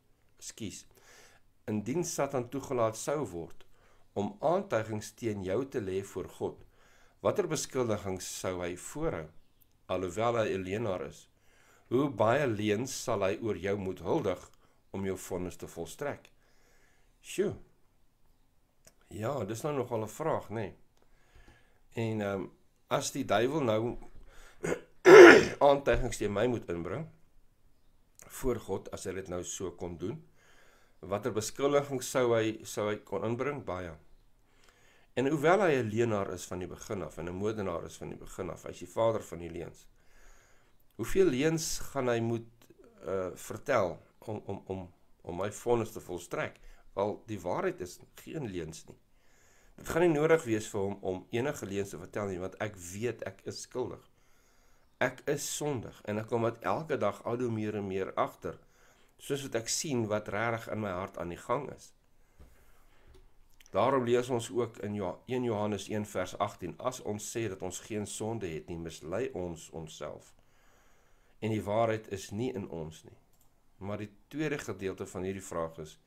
sou word om aantuigings teen jou te lê voor God, watter beskuldigings sou hy voorhou, alhoewel hy 'n leenaar is? Hoe baie leuns sal hy oor jou moet huldig om jou vonnis te volstrek? Sjoe. Ja, dis nou nogal 'n vraag, nê? En as die duiwel nou aantuigings teen my moet inbring voor God, as hy dit nou so kon doen, watter beskuldigings sou hy kon inbring? Baie. En hoewel hy 'n leenaar is van die begin af, en 'n moordenaar is van die begin af, hy is die vader van die leuns, hoeveel leuns gaan hy moet vertel om my vonnis te volstrek. Wel, die waarheid is geen leuns nie. Dit gaan nie nodig wees vir hom om enige leuns te vertel nie, want ek weet ek is skuldig. Ek is sondig en ek kom met elke dag al hoe meer en meer agter, soos wat ek sien wat regtig in my hart aan die gang is. Daarom lees ons ook in 1 Johannes 1 vers 18, as ons sê dat ons geen sonde het nie, mislei ons onsself. En die waarheid is nie in ons nie. Maar die tweede gedeelte van hierdie vraag is,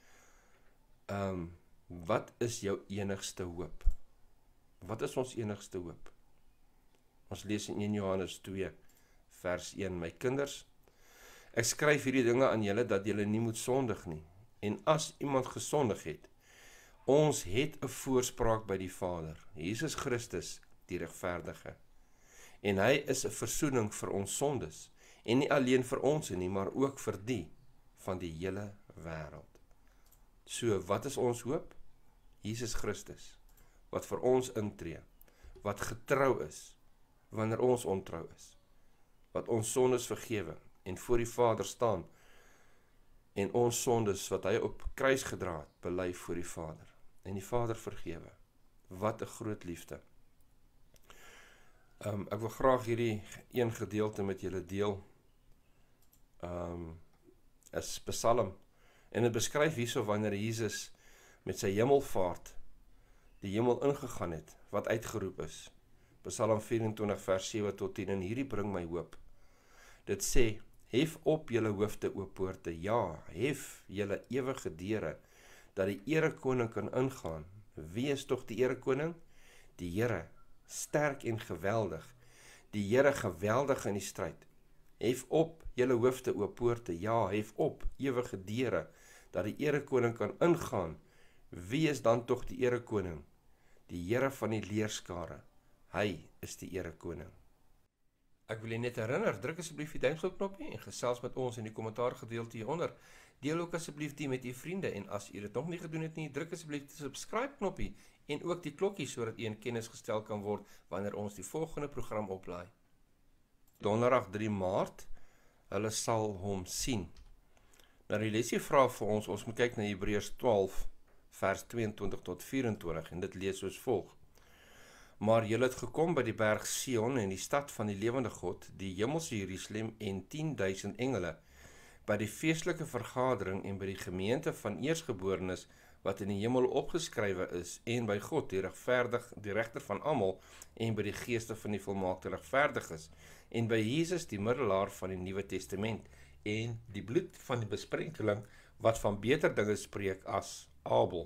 wat is jou enigste hoop? Wat is ons enigste hoop? Ons lees in 1 Johannes 2 vers 1, my kinders, ek skryf hierdie dinge aan julle dat julle nie moet sondig nie. En as iemand gesondig het, ons het 'n voorspraak by die Vader, Jesus Christus, die regverdige. En hy is 'n versoening vir ons sondes, en nie alleen vir ons nie, maar ook vir die van die hele wêreld. So, wat is ons hoop? Jesus Christus, wat vir ons intree, wat getrou is, wanneer ons ontrou is, wat ons sondes vergewe, en voor die Vader staan, en ons sondes wat hy op kruis gedra het, bely voor die Vader, en die Vader vergewe. Wat 'n groot liefde. Ek wil graag hierdie een gedeelte met julle deel, is Psalm, en het beskryf hierso wanneer Jesus met sy hemelvaart die hemel ingegaan het, wat uitgeroep is. Psalm 24 vers 7 tot 10, en hierdie bring my hoop. Dit sê, hef op julle hoofde o poorte, ja, hef julle ewige deure, dat die erekoning kan ingaan. Wie is tog die erekoning? Die Here, sterk en geweldig, die Here geweldig in die stryd. Hef op julle hoofde o poorte, ja, hef op ewige deure, dat die erekoning kan ingaan. Wie is dan tog die erekoning? Die Here van die leerskare, hy is die erekoning. Ek wil jy net herinner, druk asseblief die duimpjie knoppie en gesels met ons in die kommentaar gedeelte hieronder. Deel ook asseblief die met u vriende en as u dit nog nie gedoen het nie, druk asseblief die subscribe knoppie en ook die klokkie sodat u in kennis gestel kan word wanneer ons die volgende program oplaai. Donderdag 3 Maart, hulle sal hom sien. Nou die lesie vra vir ons moet kyk na Hebreërs 12 vers 22 tot 24 en dit lees soos volg. Maar julle het gekom by die berg Sion en die stad van die lewende God, die hemelse Jerusalem en 10.000 engele, by die feestelike vergadering en by die gemeente van eersgeborenes wat in die hemel opgeskrywe is, en by God, die regter van almal, en by die geeste van die volmaakte regverdiges, en by Jesus, die middelaar van die Nuwe Testament, en die bloed van die besprenkeling, wat van beter dinge spreek as Abel.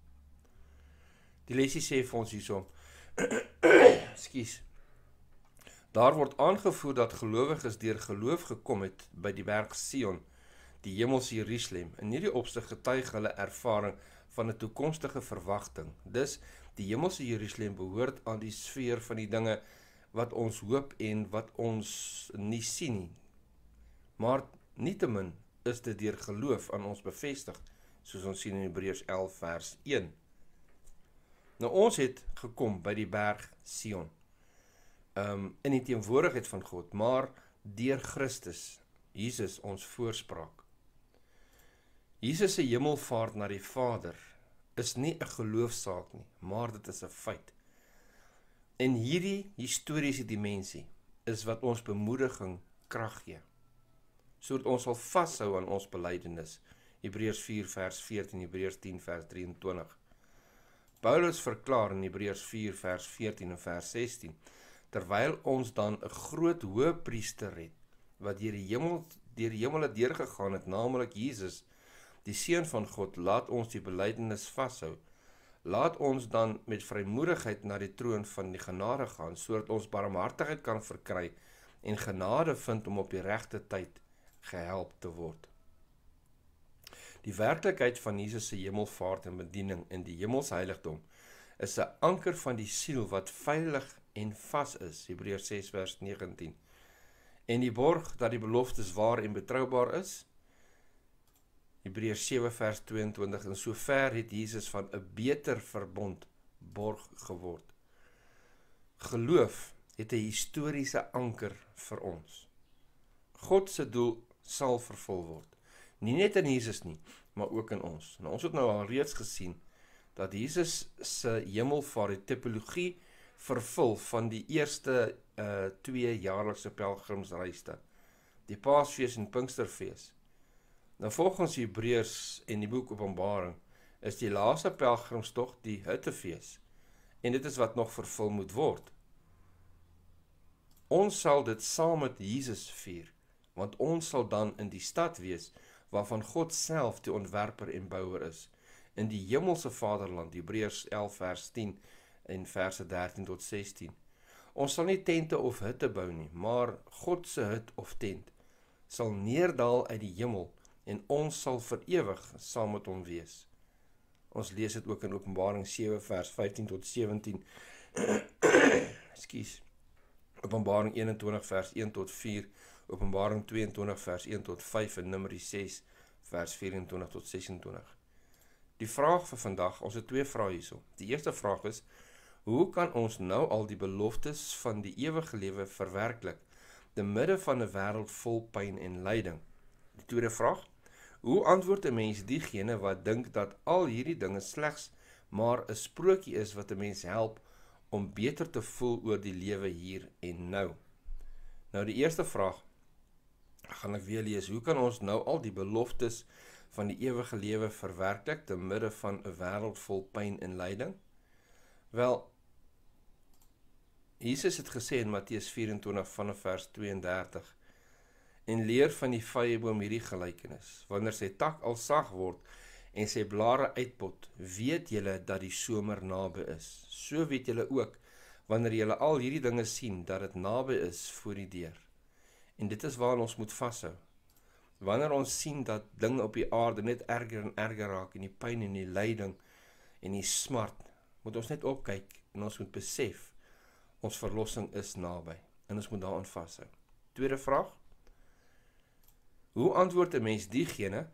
Die lesie sê vir ons hierso, Ekskuus. Daar word aangevoer dat gelowiges deur geloof gekom het by die berg Sion, die hemelse Jerusalem. In hierdie opsig getuig hulle ervaring van 'n toekomstige verwagting. Dus die hemelse Jerusalem behoort aan die sfeer van die dinge wat ons hoop en wat ons nie sien nie. Maar nietemin is dit deur geloof aan ons bevestig, soos ons sien in Hebreërs 11 vers 1. Nou ons het gekom by die berg Sion, in die teenwoordigheid van God, maar deur Christus, Jesus ons voorspraak. Jesus se hemelvaart na die Vader is nie 'n geloofsaak nie, maar dit is 'n feit. En hierdie historiese dimensie is wat ons bemoediging krag gee, sodat ons sal vashou aan ons belydenis. Hebreërs 4 vers 14, Hebreërs 10 vers 23. Paulus verklaar in Hebreërs 4 vers 14 en vers 16, terwyl ons dan 'n groot hoëpriester het, wat deur die hemel het deurgegaan het, naamlik Jesus, die Seun van God, laat ons die belydenis vashou. Laat ons dan met vrymoedigheid na die troon van die genade gaan, sodat ons barmhartigheid kan verkry en genade vind om op die regte tyd gehelp te word. Die werklikheid van Jesus se hemelvaart en bediening in die hemelse heiligdom is 'n anker van die siel wat veilig en vas is, Hebreërs 6 vers 19. En die borg dat die beloftes waar en betroubaar is, Hebreërs 7 vers 22, en sover het Jesus van 'n beter verbond borg geword. Geloof het 'n historiese anker vir ons. God se doel sal vervul word. Nie net in Jesus nie, maar ook in ons. Nou, ons het nou al reeds gesien dat Jesus se hemelvaart die tipologie vervul van die eerste 2 jaarlikse pelgrimsreise, die Paasfees en Pinksterfees. Nou volgens Hebreërs en die boek Openbaring is die laaste pelgrimstog die Hittefees, en dit is wat nog vervul moet word. Ons sal dit saam met Jesus vier, want ons sal dan in die stad wees, waarvan God self die ontwerper en bouwer is, in die hemelse vaderland, Hebreërs 11 vers 10 en verse 13 tot 16. Ons sal nie tente of hutte bou nie, maar God se hut of tent sal neerdaal uit die hemel, en ons sal vir ewig saam met hom wees. Ons lees dit ook in Openbaring 7 vers 15 tot 17. Ekskuus. Openbaring 21 vers 1 tot 4, Openbaring 22 vers 1 tot 5 en Numeri 6 vers 24 tot 26. Die vraag vir vandag, ons het 2 vrae hierso. Die eerste vraag is, hoe kan ons nou al die beloftes van die ewige lewe verwerklik, te midde van 'n wêreld vol pyn en lyding? Die tweede vraag, hoe antwoord 'n mens diegene wat dink dat al hierdie dinge slegs maar 'n sprokie is wat 'n mens help om beter te voel oor die lewe hier en nou? Nou die eerste vraag, gaan ek weer lees, hoe kan ons nou al die beloftes van die ewige lewe verwerklik te midde van 'n wêreld vol pyn en lyding? Wel, Jesus het gesê in Matteus 24 vanaf vers 32, en leer van die vyeboom hierdie gelykenis, wanneer sy tak al sag word en sy blare uitpot, weet julle dat die somer naby is. So weet julle ook, wanneer julle al hierdie dinge sien, dat dit naby is voor die deur. En dit is waar ons moet vashou. Wanneer ons sien dat dinge op die aarde net erger en erger raak, en die pyn en die lyding en die smart, moet ons net opkyk en ons moet besef, ons verlossing is naby, en ons moet daaraan vashou. Tweede vraag, hoe antwoord 'n mens diegene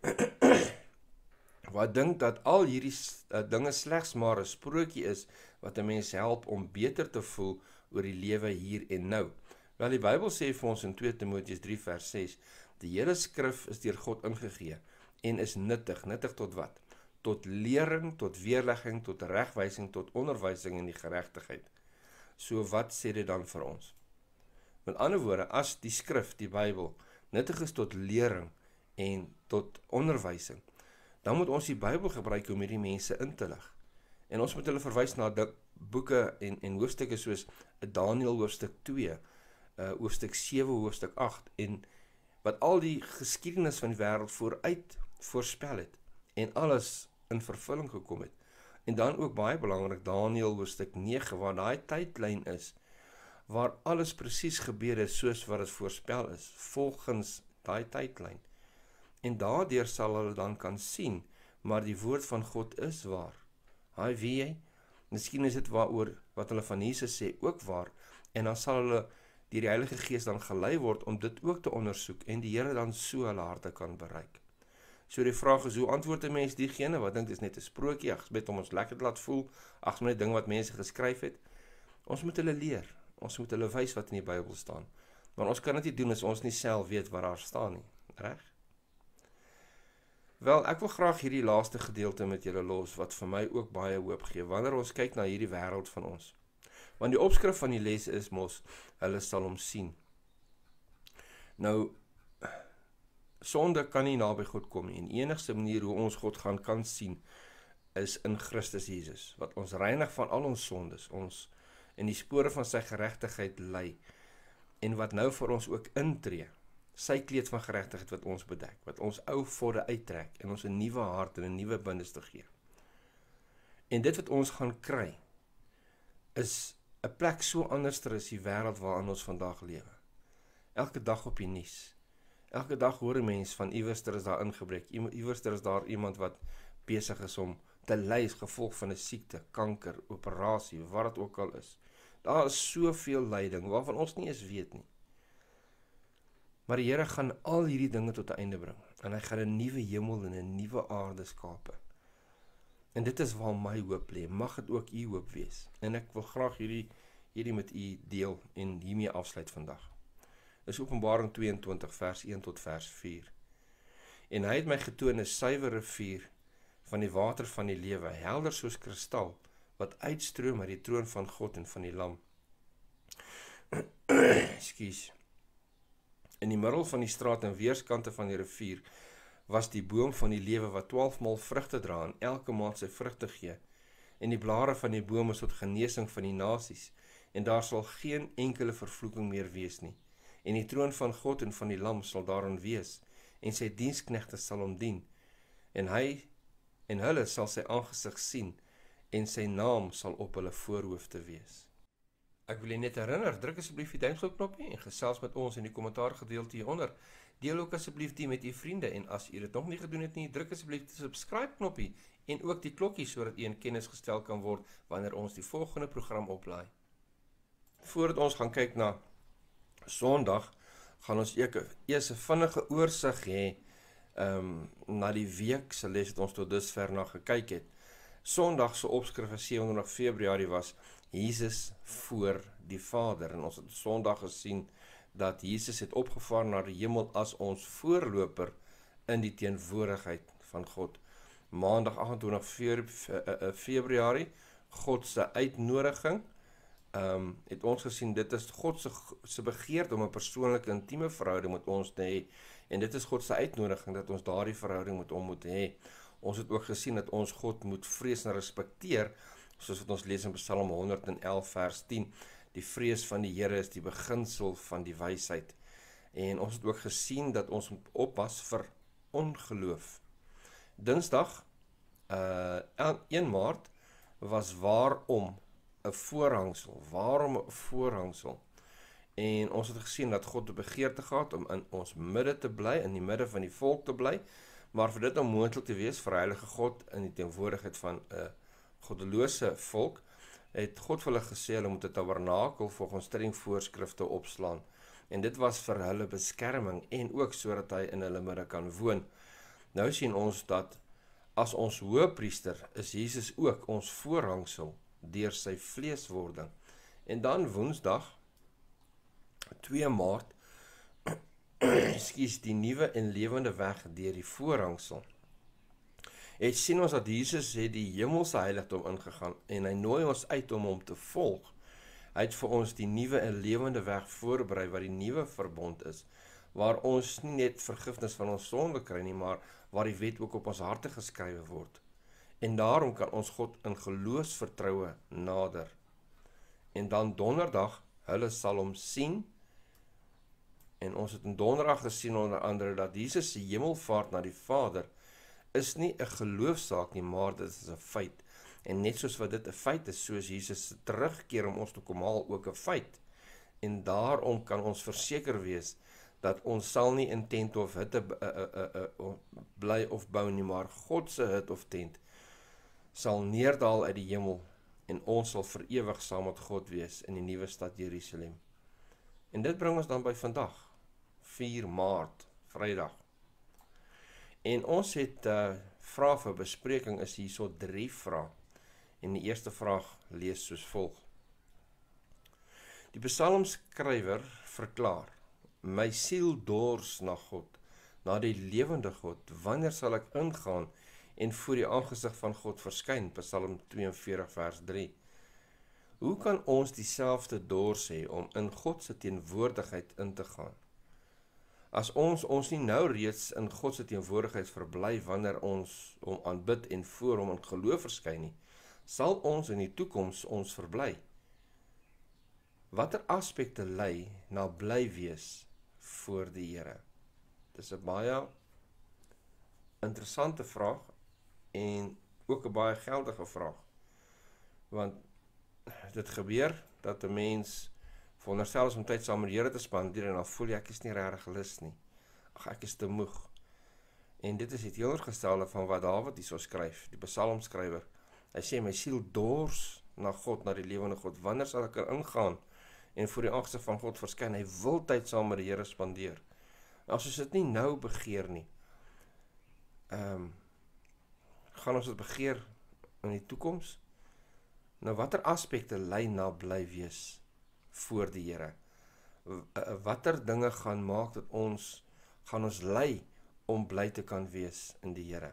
wat dink dat al hierdie dinge slegs maar 'n sprokie is, wat 'n mens help om beter te voel oor die lewe hier en nou? Wel, die Bybel sê vir ons in 2 Timoteus 3 vers 6, die hele skrif is deur God ingegee, en is nuttig tot wat? Tot lering, tot weerlegging, tot regwysing, tot onderwysing in die geregtigheid. So wat sê dit dan vir ons? Met ander woorde, as die skrif, die Bybel, nuttig is tot lering en tot onderwysing, dan moet ons die Bybel gebruik om hierdie mense in te lig. En ons moet hulle verwys na boeke en hoofstukke soos Daniël hoofstuk 2, hoofstuk 7, hoofstuk 8, en wat al die geskiedenis van die wêreld vooruit voorspel het, en alles in vervulling gekom het. En dan ook baie belangrik, Daniël hoofstuk 9, waar daai tydlyn is, waar alles presies gebeur het soos wat dit voorspel is, volgens daai tydlyn. En daardeur sal hulle dan kan sien, maar die woord van God is waar. Hy weet jy, miskien is dit waaroor wat hulle van Jesus sê ook waar, en dan sal hulle deur die Heilige Gees dan gelei word om dit ook te ondersoek, en die Here dan so hulle harte kan bereik. So die vraag is, hoe antwoord 'n mens diegene wat dink dit is net 'n sprokie, ag, net om ons lekker te laat voel, ag, net ding wat mense geskryf het? Ons moet hulle leer, ons moet hulle wys wat in die Bybel staan, maar ons kan dit nie doen as ons nie self weet wat daar staan nie, reg? Wel, ek wil graag hierdie laaste gedeelte met julle los, wat vir my ook baie hoop gee, wanneer ons kyk na hierdie wêreld van ons. Want die opskrif van die les is mos, hulle sal hom sien. Nou, sonde kan nie naby God kom nie, en die enigste manier hoe ons God kan sien, is in Christus Jesus, wat ons reinig van al ons sondes, ons in die spore van sy geregtigheid lei, en wat nou vir ons ook intree, sy kleed van geregtigheid wat ons bedek, wat ons ou vodde uittrek, en ons 'n nuwe hart en 'n nuwe binneste gee. En dit wat ons gaan kry, is 'n plek so anderster as die wêreld waarin ons vandag lewe. Elke dag op die nuus, elke dag hoor 'n mens van iewerster is daar ingebreek, iewerster is daar iemand wat besig is om te ly as gevolg van 'n siekte, kanker, operasie, wat dit ook al is. Daar is soveel lyding waarvan ons nie eens weet nie. Maar die Here gaan al hierdie dinge tot 'n einde bring, en hy gaan 'n nuwe hemel en 'n nuwe aarde skape. En dit is waar my hoop lê, mag dit ook u hoop wees. En ek wil graag hierdie met u deel en hiermee afsluit vandag. is Openbaring 22 vers 1 tot vers 4. En hy het my getoon 'n suiwer rivier van die water van die lewe, helder soos kristal, wat uitstroom uit die troon van God en van die Lam. Ekskuus. In die middel van die straat en weerskante van die rivier was die boom van die lewe wat 12 maal vrugte dra en elke maand sy vrugte gee. En die blare van die boom is tot genesing van die nasies, en daar sal geen enkele vervloeking meer wees nie. En die troon van God en van die Lam sal daarin wees, en sy diensknegte sal hom dien, en hy en hulle sal sy aangesig sien, en sy naam sal op hulle voorhoofde wees. Ek wil jy net herinner, druk asseblief die duimpstok-knoppie en gesels met ons in die kommentaar gedeelte hieronder. Deel ook asseblief die met u vriende, en as u dit nog nie gedoen het nie, druk asseblief die subscribe-knoppie en ook die klokkie sodat u in kennis gestel kan word wanneer ons die volgende program oplaai. Voordat ons gaan kyk na Sondag, gaan ons eers 'n vinnige oorsig hê na die week se les wat ons tot dusver na gekyk het. Sondag se opskrif is 27 Februarie was Jesus voor die Vader, en ons het Sondag gesien dat Jesus het opgevaar na die hemel as ons voorloper in die teenwoordigheid van God. Maandag 28 Februarie, God se uitnodiging, het ons gesien, dit is God se begeerte om 'n persoonlike intieme verhouding met ons te hê, en dit is God se uitnodiging dat ons daardie verhouding met hom moet hê. Ons het ook gesien dat ons God moet vrees en respekteer, soos wat ons lees in Psalm 111 vers 10, die vrees van die Here is die beginsel van die wysheid. En ons het ook gesien dat ons moet oppas vir ongeloof. Dinsdag, 1 Maart, was waarom 'n voorhangsel. Waarom 'n voorhangsel? En ons het gesien dat God 'n begeerte gehad om in ons midde te bly, in die midde van die volk te bly, maar vir dit onmoontlik te wees vir heilige God in die teenwoordigheid van 'n goddelose volk, het God vir hulle gesê hulle moet 'n tabernakel volgens stellingvoorskrifte opslaan. En dit was vir hulle beskerming en ook sodat hy in hulle midde kan woon. Nou sien ons dat as ons hoëpriester is Jesus ook ons voorhangsel deur sy vleeswording. En dan Woensdag 2 Maart skies die nuwe en lewende weg deur die voorhangsel. Het sien ons dat Jesus het die hemelse heiligdom ingegaan en hy nooi ons uit om hom te volg. Hy het vir ons die nuwe en lewende weg voorberei wat die nuwe verbond is, waar ons nie net vergifnis van ons sonde kry nie, maar waar die wet ook op ons harte geskrywe word. En daarom kan ons God in geloofsvertroue nader. En dan Donderdag, hulle sal hom sien. En ons het in Donderdag gesien onder andere dat Jesus se hemelvaart na die Vader is nie 'n geloofsaak nie, maar dit is 'n feit. En net soos wat dit 'n feit is, soos Jesus se terugkeer om ons te kom haal ook 'n feit. En daarom kan ons verseker wees dat ons sal nie in tent of hitte bly of bou nie, maar God se hut of tent sal neerdal uit die hemel en ons sal vir ewig saam met God wees in die nuwe stad Jerusalem. En dit bring ons dan by vandag, 4 Maart, Vrydag. En ons het vrae vir bespreking, is hierso 3 vrae. En die eerste vraag lees soos volg. Die psalmskrywer verklaar: My siel dors na God, na die lewende God. Wanneer sal ek ingaan en voor die aangesig van God verskyn? Psalm 42 vers 3. Hoe kan ons dieselfde dors hê om in God se teenwoordigheid in te gaan? As ons nie nou reeds in God se teenwoordigheid verbly wanneer ons hom aanbid en voor hom in geloof verskyn nie, sal ons in die toekoms ons verbly. Watter aspekte lei na bly wees voor die Here? Dis 'n baie interessante vraag en ook 'n baie geldige vraag. Want dit gebeur dat 'n mens veronderstel is om tyd saam met die Here te spandeer en dan voel jy ek is nie regtig lus nie. Ag, ek is te moeg. En dit is die teenoorgestelde van wat Dawid hierso skryf, die psalmskrywer. Hy sê my siel dors na God, na die lewende God. Wanneer sal ek ingaan en voor die aangesig van God verskyn? Hy wil tyd saam met die Here spandeer. As ons dit nie nou begeer nie, gaan ons dit begeer in die toekoms? Nou watter aspekte lei na bly wees voor die Here? Watter dinge gaan maak dat gaan ons lei om bly te kan wees in die Here.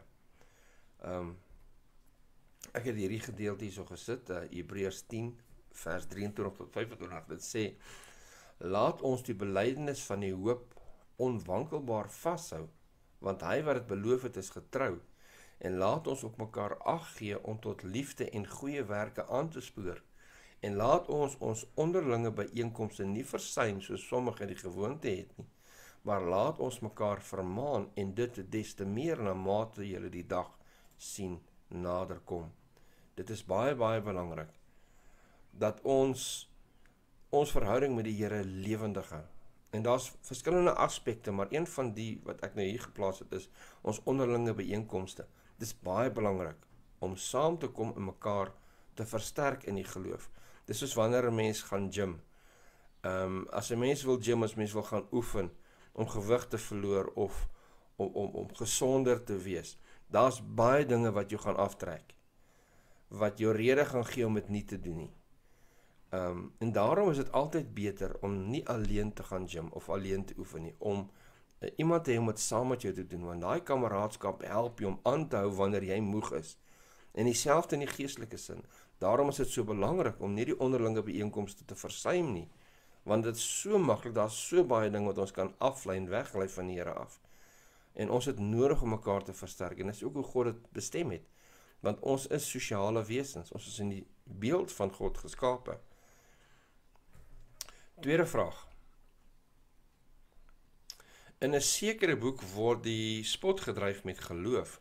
Ek het hierdie gedeelte hierso gesit, Hebreërs 10 vers 23 tot 25, dit sê, laat ons die belydenis van die hoop onwankelbaar vashou, want hy wat het beloof het is getrou, en laat ons op mekaar ag gee om tot liefde en goeie werke aan te spoor, en laat ons onderlinge byeenkomste nie versuim soos sommige die gewoonte het nie, maar laat ons mekaar vermaan en dit des te meer na mate julle die dag sien naderkom. Dit is baie, baie belangrik, dat ons verhouding met die Here lewendig hou. En daar's verskillende aspekte, maar een van die wat ek nou hier geplaas het is ons onderlinge byeenkomste. Dit is baie belangrik om saam te kom en mekaar te versterk in die geloof. Dis soos wanneer 'n mens gaan gym. As 'n mens wil gym, as mens wil gaan oefen om gewig te verloor of om gesonder te wees, daar's baie dinge wat jou gaan aftrek, wat jou rede gaan gee om dit nie te doen nie. En daarom is dit altyd beter om nie alleen te gaan gym of alleen te oefen nie, om iemand te hê om dit saam met jou te doen, want daai kameraadskap help jou om aan te hou wanneer jy moeg is. En dieselfde in die geestelike sin. Daarom is dit so belangrik om nie die onderlinge byeenkomste te versuim nie, want dit is so maklik, daar's so baie dinge wat ons kan aflei en weglei van die Here af. En ons het nodig om mekaar te versterk, en dit is ook hoe God dit bestem het, want ons is sosiale wesens, ons is in die beeld van God geskape. Tweede vraag. In 'n sekere boek word die spot gedryf met geloof.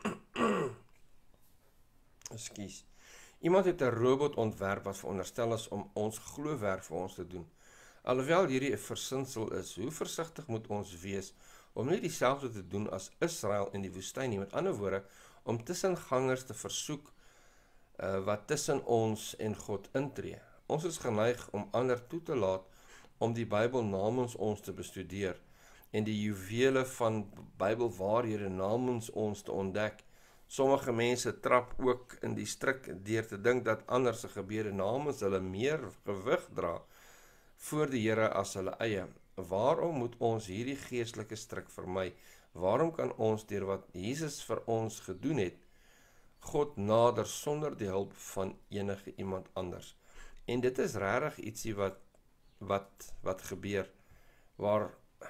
Ekskuus. Iemand het 'n robot ontwerp wat veronderstel is om ons geloowerk vir ons te doen. Alhoewel hierdie 'n versinsel is, hoe versigtig moet ons wees om nie dieselfde te doen as Israel in die woestyn nie, met ander woorde, om tussengangers te versoek wat tussen ons en God intree. Ons is geneig om ander toe te laat om die Bybel namens ons te bestudeer en die juwele van Bybelwaarhede namens ons te ontdek. Sommige mense trap ook in die struik deur te dink dat ander se gebede namens hulle meer gewig dra voor die Here as hulle eie. Waarom moet ons hierdie geestelike struik vermy? Waarom kan ons deur wat Jesus vir ons gedoen het, God nader sonder die hulp van enige iemand anders? En dit is regtig ietsie wat gebeur, waar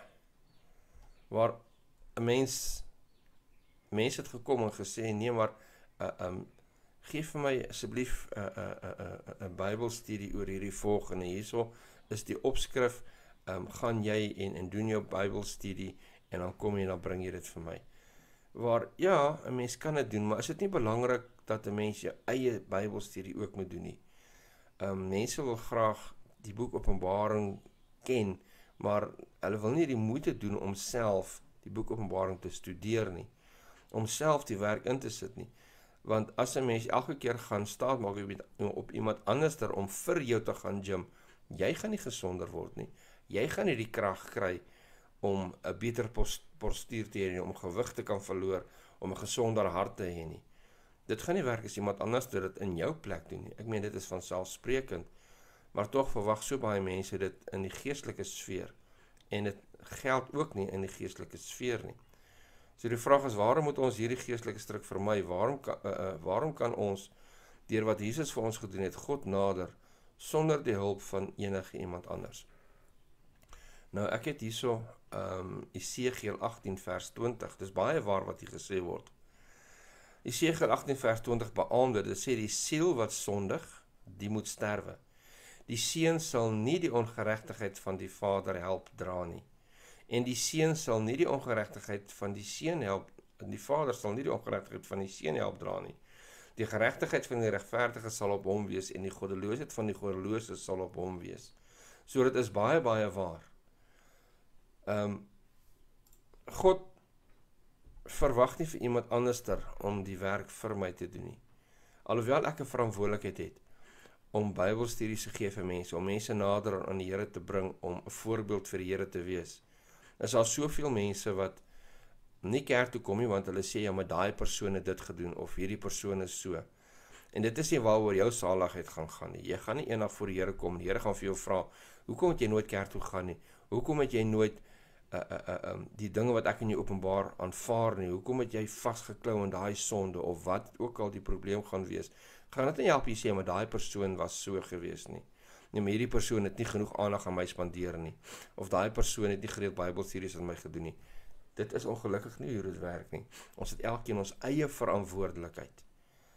'n mens het gekom en gesê, nee, maar geef vir my asseblief 'n Bybelstudie oor hierdie volgende. Hierso is die opskrif, gaan jy en doen jou Bybelstudie en dan kom jy en dan bring jy dit vir my. Waar, ja, 'n mens kan dit doen, maar is dit nie belangrik dat 'n mens jou eie Bybelstudie ook moet doen nie? Mense wil graag die boek Openbaring ken, maar hulle wil nie die moeite doen om self die boek Openbaring te studeer nie, om self die werk in te sit nie. Want as 'n mens elke keer gaan staat maak op iemand anderster om vir jou te gaan gym, jy gaan nie gesonder word nie. Jy gaan nie die krag kry om 'n beter postuur te hê nie, om gewig te kan verloor, om 'n gesonder hart te hê nie. Dit gaan nie werk as iemand anders dit in jou plek doen nie. Ek meen, dit is vanselfsprekend, maar tog verwag so baie mense dit in die geestelike sfeer, en dit geld ook nie in die geestelike sfeer nie. So die vraag is, waarom moet ons hierdie geestelike struik vermy? Waarom kan ons, deur wat Jesus vir ons gedoen het, God nader, sonder die hulp van enige iemand anders? Nou, ek het hierso Esegiel 18 vers 20, dis baie waar wat hier gesê word. Esegiel 18 vers 20 beamoed dit, sê die siel wat sondig, die moet sterwe. Die seun sal nie die ongeregtigheid van die vader help dra nie. En die seun sal nie die ongeregtigheid van die seun help, en die vader sal nie die ongeregtigheid van die seun help dra nie. Die geregtigheid van die regverdige sal op hom wees, en die goddeloosheid van die goddelose sal op hom wees. So dit is baie, baie waar. God verwag nie vir iemand anderster om die werk vir my te doen nie. Alhoewel ek 'n verantwoordelikheid het om Bybelstudies te gee vir mense, om mense nader aan die Here te bring, om 'n voorbeeld vir die Here te wees. Is daar soveel mense wat nie kerk toe kom nie, want hulle sê, ja, maar daai persoon het dit gedoen, of hierdie persoon is so. En dit is nie waaroor jou saligheid gaan nie. Jy gaan nie eendag voor die Here kom, die Here gaan vir jou vra, hoekom het jy nooit kerk toe gaan nie? Hoekom het jy nooit die dinge wat ek in jou openbaar aanvaar nie? Hoekom het jy vasgeklou in daai sonde, of wat ook al die probleem gaan wees? Gaan dit nie help jy sê, maar daai persoon was so gewees nie. Nee, maar hierdie persoon het nie genoeg aandag aan my spandeer nie. Of daai persoon het nie gereeld Bybelstudies aan my gedoen nie. Dit is ongelukkig nie hoe dit werk nie. Ons het elkeen ons eie verantwoordelikheid.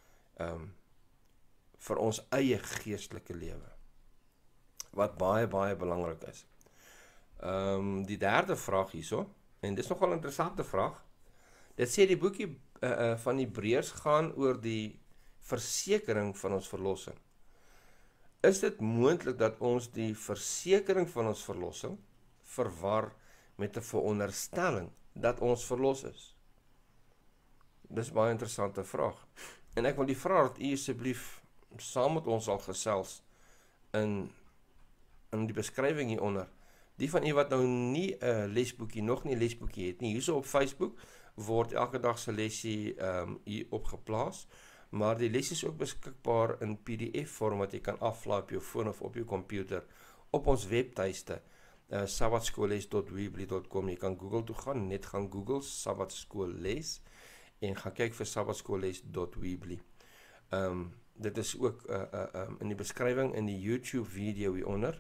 Vir ons eie geestelike lewe. Wat baie, baie belangrik is. Die derde vraag hierso, en dit is nogal 'n interessante vraag. Dit sê die boekie van Hebreërs gaan oor die versekering van ons verlossing. Is dit moontlik dat ons die versekering van ons verlossing verwar met 'n veronderstelling dat ons verlos is? Dis baie interessante vraag. En ek wil die vraag dat u asseblief saam met ons al gesels in die beskrywing hieronder. Die van u wat nou nie 'n lesboekie, nog nie 'n lesboekie het nie, hierso op Facebook word elke dag se lesie hier opgeplaas, maar die les is ook beskikbaar in PDF vorm wat jy kan aflaai op jou foon of op jou komputer op ons webtuiste sabbatschoolles.weebly.com. Jy kan Google toe gaan, net gaan Google Sabbatschoolles en gaan kyk vir sabbatschoolles.weebly. Dit is ook in die beskrywing in die YouTube video hieronder.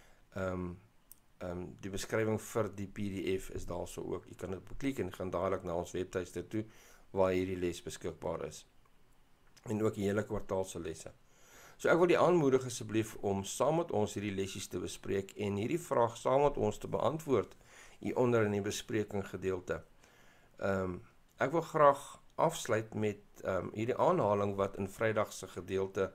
Die beskrywing vir die PDF is daar so ook. Jy kan dit beklik en gaan dadelik na ons webtuiste toe waar hierdie les beskikbaar is. En ook die hele kwartaalse lesse. So ek wil die aanmoedig asseblief om saam met ons hierdie lessies te bespreek en hierdie vraag saam met ons te beantwoord hieronder in die bespreking gedeelte. Ek wil graag afsluit met hierdie aanhaling wat in Vrydag se gedeelte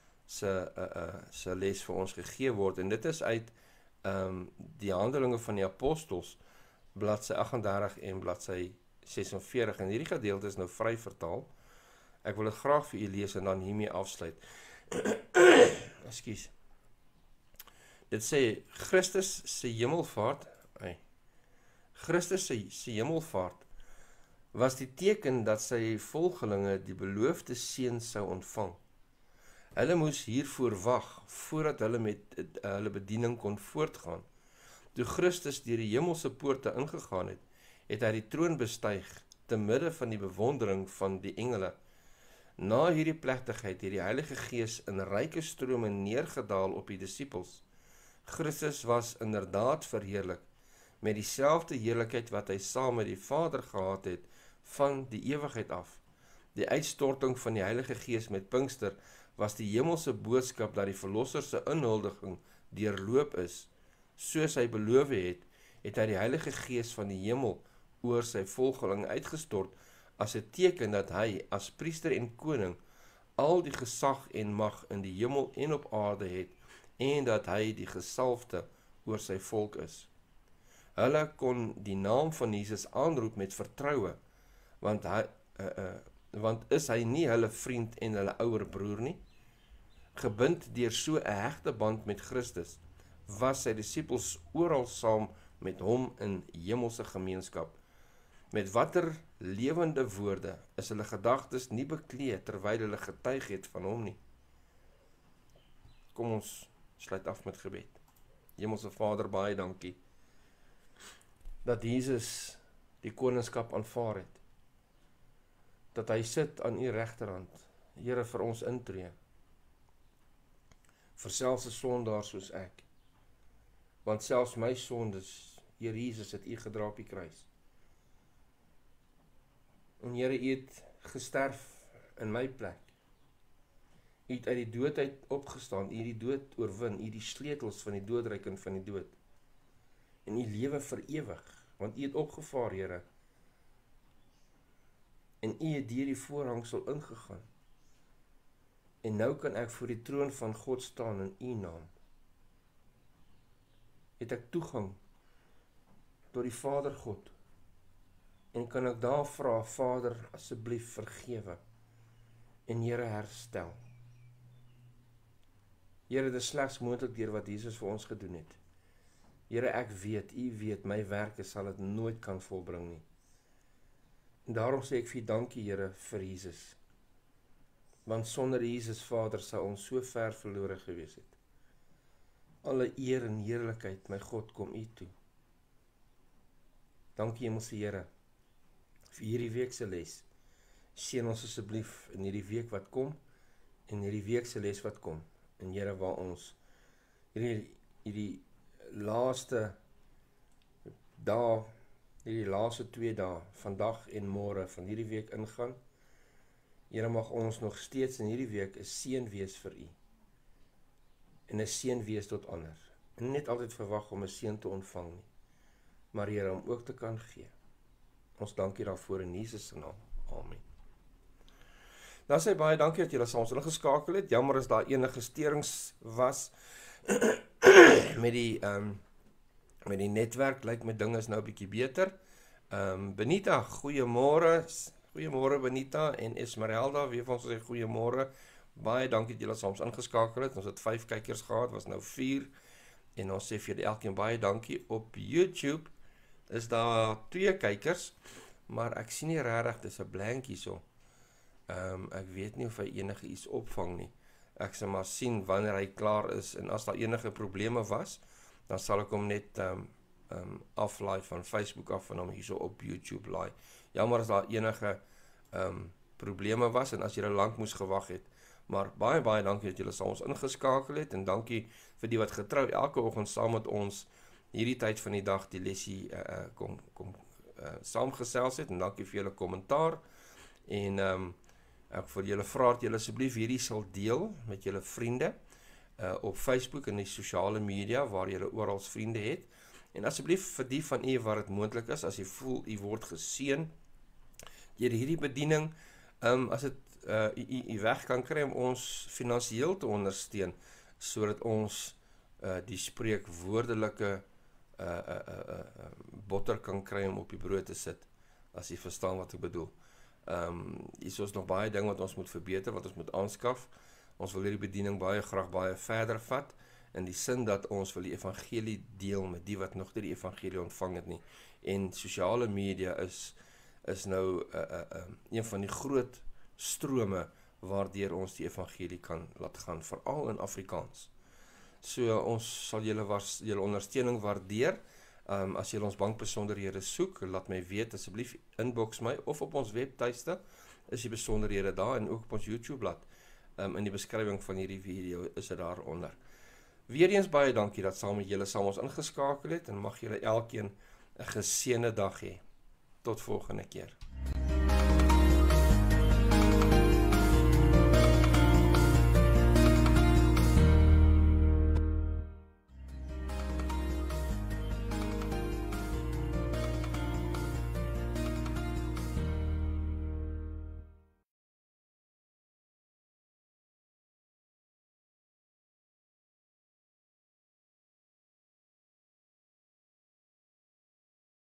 se les vir ons gegee word, en dit is uit die Handelinge van die Apostels, bladsy 38 en bladsy 46, en hierdie gedeelte is nou vry vertaal. Ek wil dit graag vir u lees en dan hiermee afsluit. Ekskuus. Dit sê, Christus se hemelvaart was die teken dat sy volgelinge die beloofde seun sou ontvang. Hulle moes hiervoor wag, voordat hulle met hulle bediening kon voortgaan. Toe Christus deur die hemelse poorte ingegaan het, het hy die troon bestyg, te midde van die bewondering van die engele. Na hierdie plegtigheid het die Heilige Gees in ryke strome neergedaal op die disippels. Christus was inderdaad verheerlik, met dieselfde heerlikheid wat hy saam met die Vader gehad het, van die ewigheid af. Die uitstorting van die Heilige Gees met Pinkster was die hemelse boodskap dat die Verlosser se inhuldiging deurloop is. Soos hy beloof het, het hy die Heilige Gees van die hemel oor sy volgelinge uitgestort, as 'n teken dat hy as priester en koning al die gesag en mag in die hemel en op aarde het, en dat hy die gesalfde oor sy volk is. Hulle kon die naam van Jesus aanroep met vertroue, want is hy nie hulle vriend en hulle ouer broer nie? Gebind deur so 'n hegte band met Christus, was sy disippels oral saam met hom in hemelse gemeenskap. Met watter lewende woorde is hulle gedagtes nie bekleed terwyl hulle getuig het van hom nie. Kom ons sluit af met gebed. Hemelse Vader, baie dankie dat Jesus die koningskap aanvaar het. Dat hy sit aan u regterhand, Here, vir ons intree. Vir selfs 'n sondaar soos ek. Want selfs my sondes, Here Jesus, het u gedra op die kruis. En Here, u het gesterf in my plek. U het uit die dood uit opgestaan, u het die dood oorwin, u het die sleutels van die doodryk en van die dood. En u lewe vir ewig, want u het opgevaar, Here. En u het deur die voorhangsel ingegaan. En nou kan ek voor die troon van God staan in u naam. Het ek toegang tot die Vader God. En kan ek daar vra, Vader, asseblief vergewe. En Here, herstel. Here, dit is slegs moontlik deur wat Jesus vir ons gedoen het. Here, ek weet, u weet, my werke sal dit nooit kan volbring nie. En daarom sê ek vir u dankie, Here, vir Jesus. Want sonder Jesus Vader sou ons so ver verlore gewees het. Alle eer en heerlikheid, my God, kom U toe. Dankie Hemelse Here vir hierdie week se les. Seën ons asseblief in hierdie week wat kom en hierdie week se les wat kom. En Here, waar ons hierdie laaste dae, hierdie laaste 2 dae, vandag en môre van hierdie week ingaan. Here, mag ons nog steeds in hierdie week 'n seën wees vir U. En 'n seën wees tot ander. En net altyd verwag om 'n seën te ontvang nie. Maar Here, om ook te kan gee. Ons dankie daarvoor in Jesus se naam. Amen. Dan sê baie dankie dat julle saam ons ingeskakel het. Jammer as daar enige steurings was met die netwerk. Lyk my ding is nou 'n bietjie beter. Benita, goeiemôre. Goeiemôre Benita en Esmeralda, wie van ons sê goeiemôre. Baie dankie dat julle saam ons ingeskakel het. Ons het 5 kykers gehad, was nou 4. En ons sê vir julle elkeen baie dankie. Op YouTube is daar 2 kykers, maar ek sien nie regtig, dis 'n blank hierso. Ek weet nie of hy enige iets opvang nie. Ek sal maar sien wanneer hy klaar is en as daar enige probleme was, dan sal ek hom net aflaai van Facebook af en hom hierso op YouTube laai. Jammer as daar enige probleme was en as julle lank moes gewag het. Maar baie dankie dat julle saam ons ingeskakel het en dankie vir die wat getrou elke oggend saam met ons hierdie tyd van die dag die lesie kom saamgesels het en dankie vir julle kommentaar en ek wil julle vra dat julle asseblief hierdie sal deel met julle vriende op Facebook en die sosiale media waar julle oral vriende het en asseblief vir die van u waar dit moontlik is as jy voel u word geseën deur hierdie bediening as dit u weg kan kry om ons finansiëel te ondersteun sodat ons die spreekwoordelike botter kan kry om op die brood te sit as jy verstaan wat ek bedoel. Hier is nog baie dinge wat ons moet verbeter, wat ons moet aanskaf. Ons wil hierdie bediening graag baie verder vat in die sin dat ons wil die evangelie deel met die wat nog nie die evangelie ontvang het nie. En sosiale media is nou een van die groot strome waardeur ons die evangelie kan laat gaan, veral in Afrikaans. So ons sal julle ondersteuning waardeer. As julle ons bankbesonderhede soek, laat my weet asseblief, inbox my of op ons webtuiste is die besonderhede daar en ook op ons YouTube blad. In die beskrywing van hierdie video is dit daaronder. Weereens baie dankie dat julle saam ons ingeskakel het en mag julle elkeen 'n geseënde dag hê. Tot volgende keer.